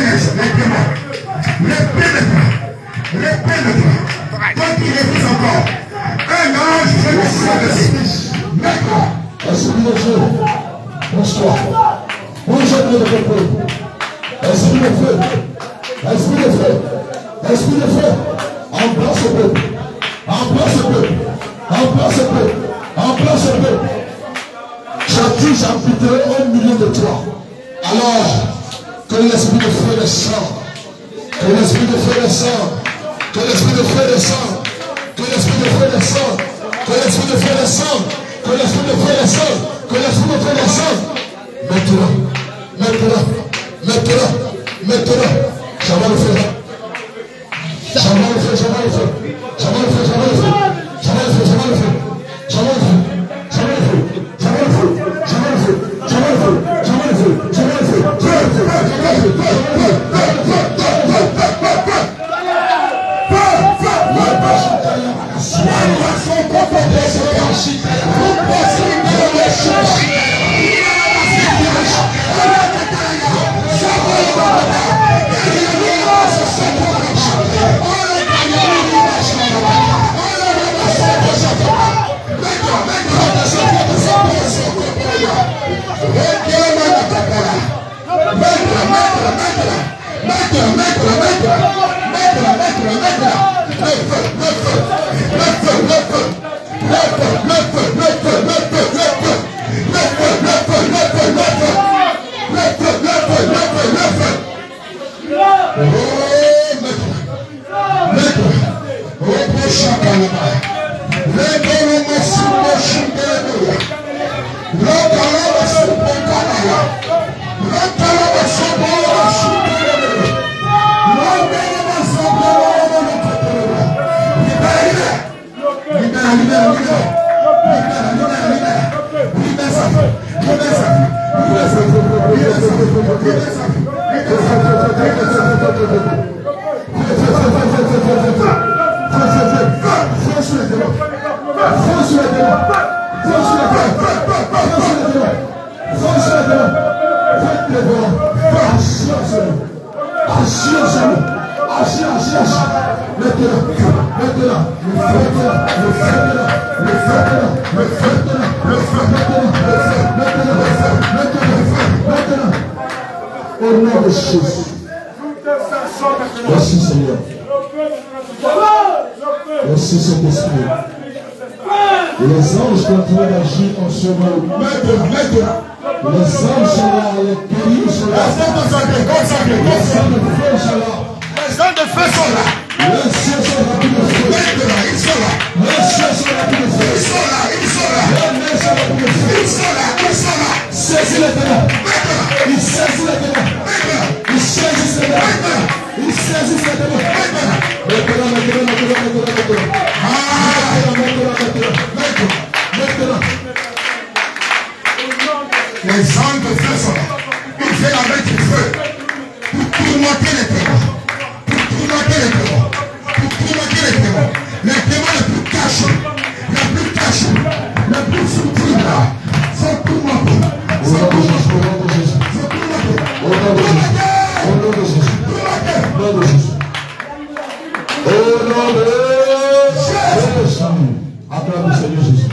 l'épée de toi. Toi qui refuse encore. Un ange fait le sang de Jésus. Maintenant. Esprit de Dieu. Bonsoir. Bonjour de votre peuple. Esprit de feu. Esprit de feu, embrasse ce peuple. Embrasse ce peuple. Embrasse ce peuple. Embrasse ce peuple. J'ai dit, j'habiterai au milieu de toi. Alors, que l'esprit de feu descende. Que l'esprit de feu descende. Que l'esprit de feu descende. Que l'esprit de feu descende. Que l'esprit de feu descende. Que l'esprit de feu descende. Que l'esprit de feu descende. Maintenant. Maintenant. Maintenant. Maintenant. J'avais le feu. J'avais le feu. J'avais le feu. J'avais le feu. J'avais le feu. J'avais le feu. J'avais le feu. J'avais le feu. J'avais le feu. J'avais le feu. J'avais le feu. J'avais le feu. J'avais le feu. J'avais le feu. Au nom de Jésus. Merci Seigneur. Merci Saint-Esprit. Et les anges sont en train d'agir en ce moment. Les anges sont là, les guéris sont là. Les anges de feu sont là. Les cieux sont remplis de feu. Ils sont là. Les cieux sont remplis de feu. Ils sont là. Ils sont là. Les mains sont remplis de feu. Ils sont là. Ils sont là. Saisis les ténèbres. Ils saisissent les ténèbres. Ils saisissent les ténèbres. Ils saisissent les ténèbres. Les anges de feu sont là. Ils viennent avec du feu pour tourmenter les ténèbres. Pour tourmenter les ténèbres. Pour tourmenter les ténèbres. Les ténèbres les plus cachés, les plus cachés, les plus subtils sont tourmentés. Au nom de Jésus. Au nom de Jésus. Au nom de Jésus. Au nom de Jésus. Au nom de Jésus. Acclame le Seigneur Jésus.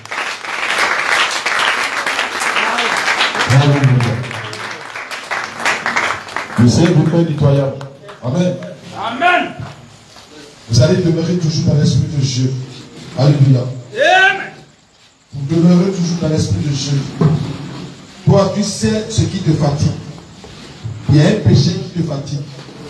Le Seigneur vous fait nettoyable. Amen. Amen. Vous allez demeurer toujours dans l'esprit de Dieu. Alléluia. Amen. Vous demeurez toujours dans l'esprit de Dieu. Toi, tu sais ce qui te fatigue. Il y a un péché qui te fatigue.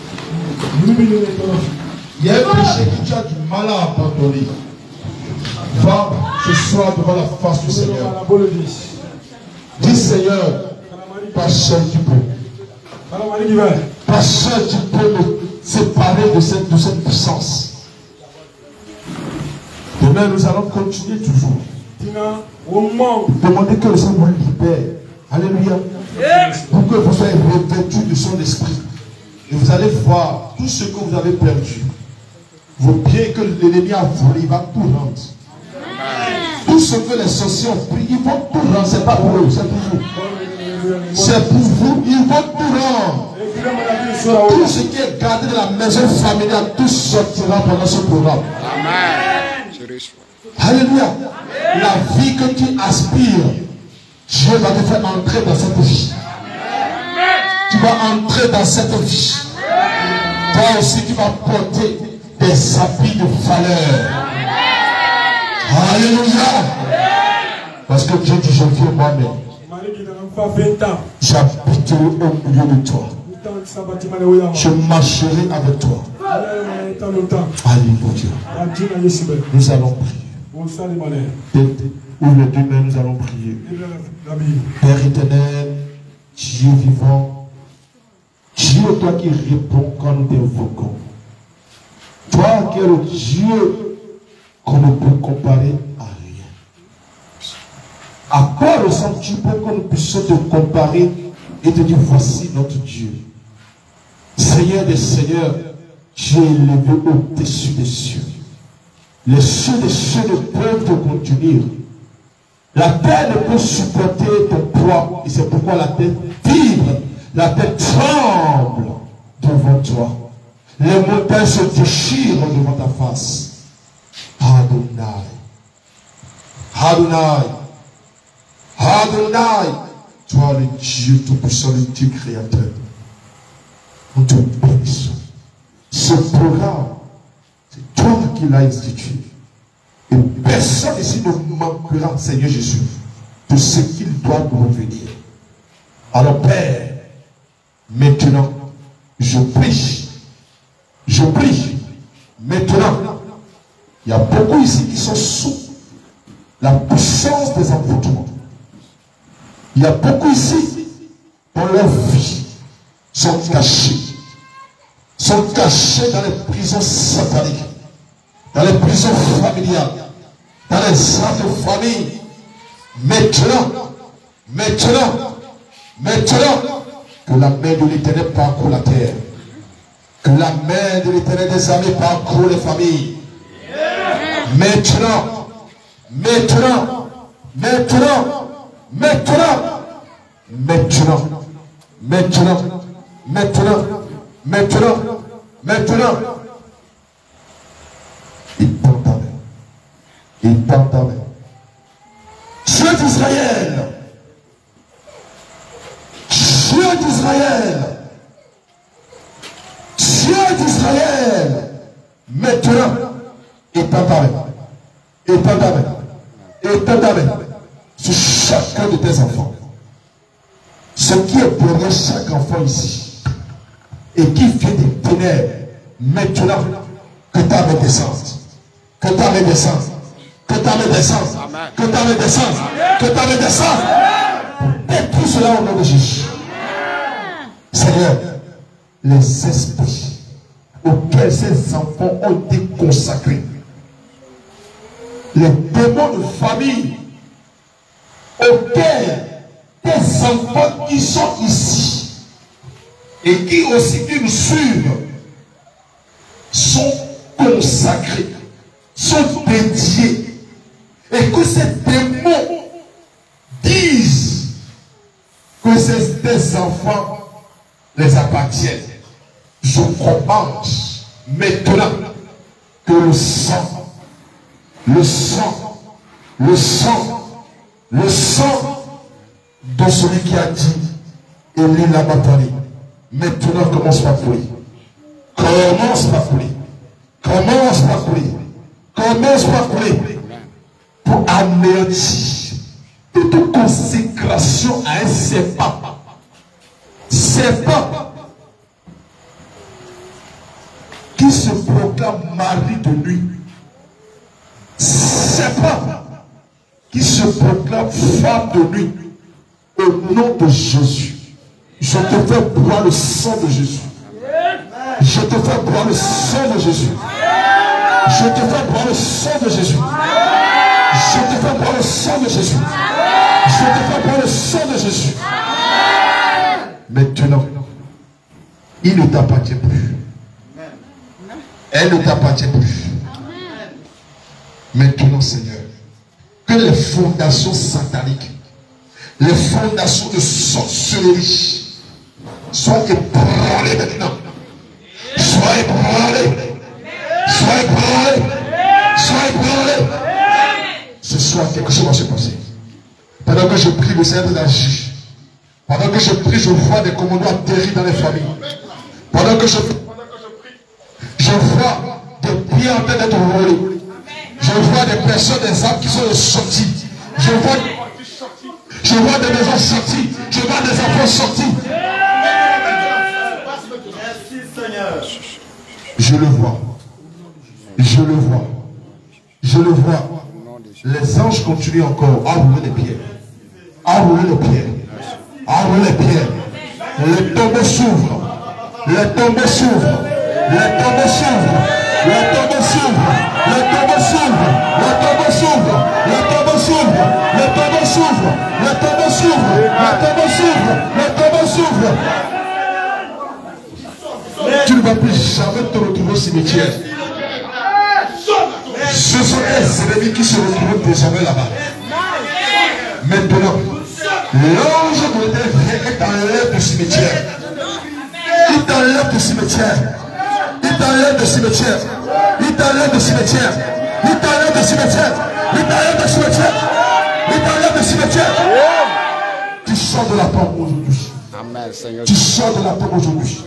Il y a un péché que tu as du mal à abandonner. Va ce soir devant la face du Seigneur. Dis Seigneur, ta chair tu peux. Ta chair tu peux me séparer de cette puissance. Demain nous allons continuer toujours. Demandez que le Seigneur vous libère. Alléluia. Pour que vous soyez revêtus de son esprit. Et vous allez voir tout ce que vous avez perdu. Vos biens que l'ennemi a volé, il va tout rendre. Tout ce que les sorciers ont pris, ils vont tout rendre. Ce n'est pas pour eux, c'est pour vous. C'est pour vous, ils vont tout rendre. Tout ce qui est gardé dans la maison familiale, tout sortira pendant ce programme. Amen. Alléluia. La vie que tu aspires, Dieu va te faire entrer dans cette vie. Tu vas entrer dans cette vie. Toi aussi tu vas porter des habits de valeur. Alléluia. Parce que Dieu dit, je viens moi-même. J'habiterai au milieu de toi. Je marcherai avec toi. Alléluia. Nous allons prier. Ouvre les deux mains, nous allons prier. Père éternel, Dieu vivant, Dieu, toi qui réponds quand nous t'invoquons. Toi qui es le Dieu qu'on ne peut comparer à rien. À quoi ressembles-tu pour que nous puissions te comparer et te dire voici notre Dieu. Seigneur des Seigneurs, tu es élevé au-dessus des cieux. Les cieux des cieux ne peuvent te contenir. La terre ne peut supporter ton poids. Et c'est pourquoi la terre vibre, la terre tremble devant toi. Les montagnes se déchirent devant ta face. Adonai. Adonai. Adonai. Toi le Dieu tout-puissant, le Dieu créateur. Nous te bénissons. Ce programme, c'est toi qui l'as institué. Et personne ici ne manquera, Seigneur Jésus, de ce qu'il doit nous revenir. Alors Père, maintenant, je prie, maintenant, il y a beaucoup ici qui sont sous la puissance des envoûtements. Il y a beaucoup ici dont leur vie sont cachés dans les prisons sataniques, dans les prisons familiales, dans les âmes de famille. Maintenant, que la main de l'Éternel parcourt la terre, que la main de l'Éternel des armées parcourt les familles. Maintenant, il tend ta main. Dieu d'Israël, maintenant, étends ta main sur chacun de tes enfants. Ce qui est derrière chaque enfant ici et qui vient des ténèbres, maintenant, que ta main descende, que ta main descende, que ta main descende, que ta main descende, que ta main descende. Et tout cela au nom de Jésus. Seigneur, les esprits auxquels ces enfants ont été consacrés, les démons de famille auxquels des enfants qui sont ici et qui aussi qui nous suivent sont consacrés, sont dédiés, et que ces démons disent que c'est des enfants les appartiennent. Je commande maintenant que le sang de celui qui a dit Élie l'a bataille, maintenant commence par couler. Commence par couler pour anéantir toute consécration à un serpent qui se proclame mari de nuit, serpent qui se proclame femme de nuit. Au nom de Jésus, je te fais boire le sang de Jésus. Je te fais boire le sang de Jésus. Je te fais boire le sang de Jésus. Je te fais boire le sang de Jésus. Je te fais boire le sang de Jésus. Maintenant, il ne t'appartient plus. Elle ne t'appartient plus. Maintenant, Seigneur, que les fondations sataniques, les fondations de sorcellerie soient ébranlées maintenant. Sois ébranlé. Ce soir, quelque chose va se passer. Pendant que je prie, le Seigneur d'agir. Pendant que je prie, je vois des commandos atterrir dans les familles. Pendant que je prie, Je vois des pieds en train d'être roulés. Je vois des personnes, des âmes qui sont sorties. Je vois des maisons sorties. Je vois des enfants sortis. Merci Seigneur. Je le vois. Je le vois. Je le vois. Les anges continuent encore à rouler les pierres. À rouler les pierres. À rouler les pierres. Les tombeaux s'ouvrent. Les tombeaux s'ouvrent. Les tombeaux s'ouvrent. Les tombeaux s'ouvrent. Les tombeaux s'ouvrent. Les tombeaux s'ouvrent. Les tombeaux s'ouvrent. Les tombeaux s'ouvrent. Les tombeaux s'ouvrent. Les tombeaux s'ouvrent. Les tombeaux s'ouvrent. Tu ne vas plus jamais te retrouver au cimetière. Ce sont les ennemis qui se retrouvent désormais là-bas. Maintenant, l'ange de l'Éternel t'enlève du cimetière. Il t'enlève du cimetière. Il t'enlève du cimetière. Il t'enlève du cimetière. Il t'enlève du cimetière. Il t'enlève du cimetière. Il t'enlève du cimetière. Tu sors de la tombe aujourd'hui. Amen, Seigneur. Tu sors de la tombe aujourd'hui.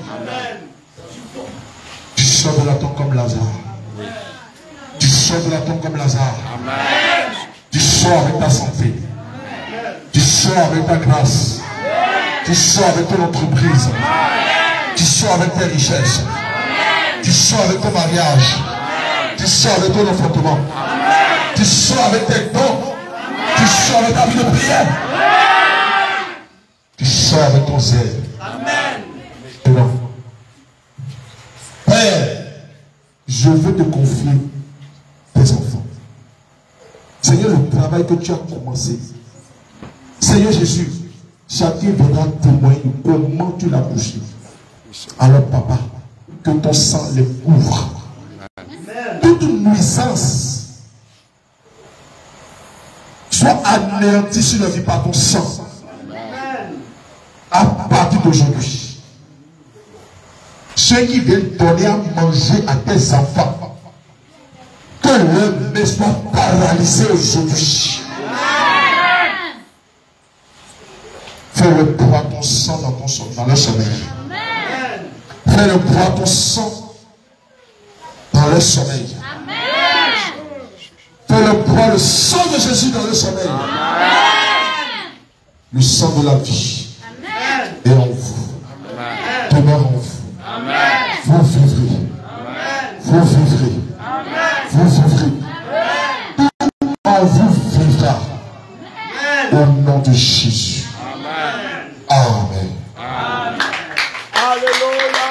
Tu sors de la tombe comme Lazare. Tu sors de la tombe comme Lazare. Amen. Tu sors avec ta santé. Tu sors avec ta grâce. Tu sors avec ton entreprise. Tu sors avec tes richesses. Tu sors avec ton mariage. Tu sors avec ton enfantement. Tu sors avec tes dons. Tu sors avec ta vie de prière. Tu sors avec ton zèle. Amen. Père, je veux te confier tes enfants. Seigneur, le travail que tu as commencé. Seigneur Jésus, chacun viendra témoigner de comment tu l'as bouché. Alors papa, que ton sang les couvre. Toute nuisance soit anéantie sur la vie par ton sang. À partir d'aujourd'hui, ceux qui viennent donner à manger à tes enfants, que leur main soit paralysée aujourd'hui. Fais-le boire ton sang dans leur sommeil. Fais-le boire ton sang dans leur sommeil. Fais-le boire le sang de Jésus dans leur sommeil. Le sang de la vie est en vous. Demeure en vous. Vous vivrez. Vous vivrez. Vous vivrez. En vous vivra. Au nom de Jésus. Amen. Alléluia.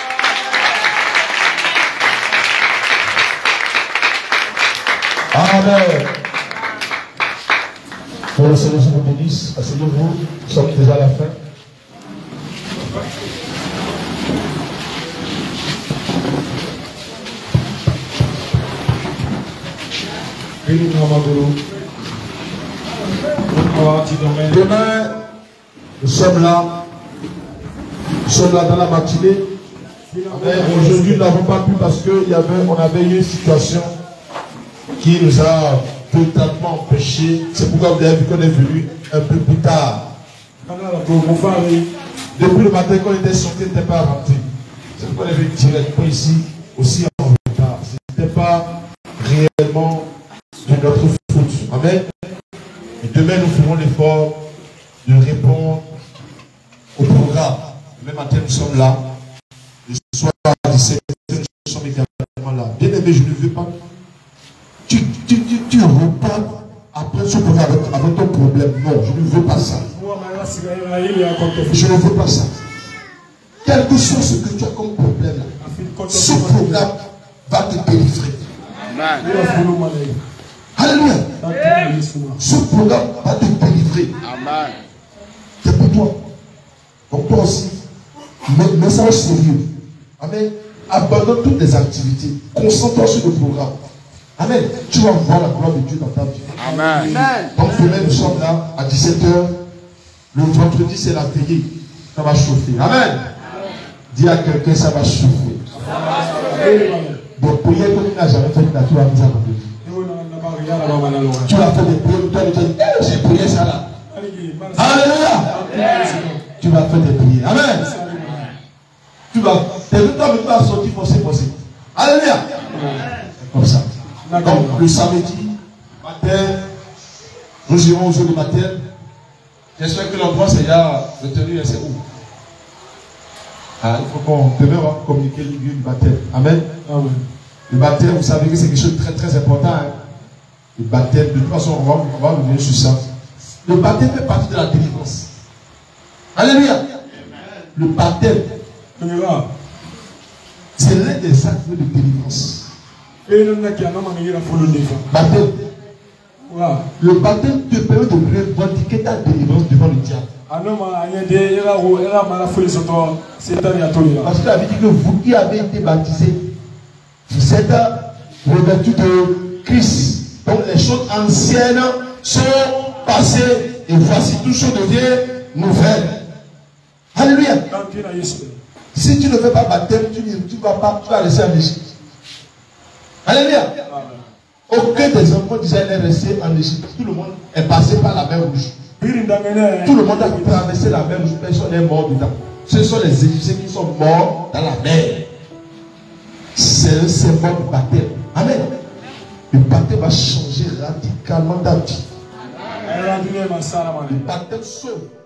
Amen. Que le Seigneur vous bénisse. Asseyez-vous. Nous sommes déjà à la fin. Demain, nous sommes là dans la matinée. Aujourd'hui, nous n'avons pas pu parce qu'on avait eu une situation qui nous a totalement empêchés. C'est pourquoi vous avez vu qu'on est venu un peu plus tard. Depuis le matin, quand on était sorti, on n'était pas rentré. C'est pourquoi on est venu directement ici, aussi en retard. Ce n'était pas réellement de notre faute. Amen. Et demain, nous ferons l'effort de répondre au programme. Demain matin, nous sommes là. Le soir à 17h, nous sommes également là. Bien aimé, je ne veux pas. Tu repars après ce programme avec ton problème. Non, je ne veux pas ça. Je ne veux pas ça. Quel que soit ce que tu as comme problème, là, ce programme va te délivrer. Alléluia. Ce programme va te délivrer. Amen. C'est pour toi. Donc toi aussi, message sérieux. Amen. Abandonne toutes les activités. Concentre-toi sur le programme. Amen. Tu vas voir la gloire de Dieu dans ta vie. Amen. Donc demain, nous sommes là à 17h. Le vendredi, c'est la veillée. Ça va chauffer. Amen. Dis à quelqu'un, ça va chauffer. Des prières que tu n'as jamais faites, tu vas nous abandonner. Tu vas faire des prières, tu vas dire, j'ai prié ça là. Alléluia. Tu vas faire des prières. Amen. Tu vas sortir, forcer. Alléluia. Comme ça. Donc, le samedi matin, nous irons au jour du baptême. J'espère que l'endroit Seigneur retenu, c'est où? Il faut qu'on demeure communiquer le lieu du baptême. Amen. Amen. Le baptême, vous savez que c'est quelque chose de très très important. Hein? Le baptême, de toute façon, on va revenir sur ça. Le baptême fait partie de la délivrance. Alléluia. Le baptême, c'est l'un des actes de délivrance. Baptême. Le baptême te permet de revendiquer ta délivrance devant le diable. Parce que la Bible dit que vous qui avez été baptisés, vous êtes revêtus de Christ. Donc les choses anciennes sont passées et voici tout chose devient nouvelle. Alléluia. Si tu ne fais pas baptême, tu vas rester en Égypte. Alléluia. Aucun des enfants d'Israël est resté en Égypte. Tout le monde est passé par la mer rouge. Tout le monde a traversé la mer rouge. Personne n'est mort dedans. Ce sont les Égyptiens qui sont morts dans la mer. C'est un symbole du baptême. Amen. Le baptême va changer radicalement ta vie. Le baptême sauve.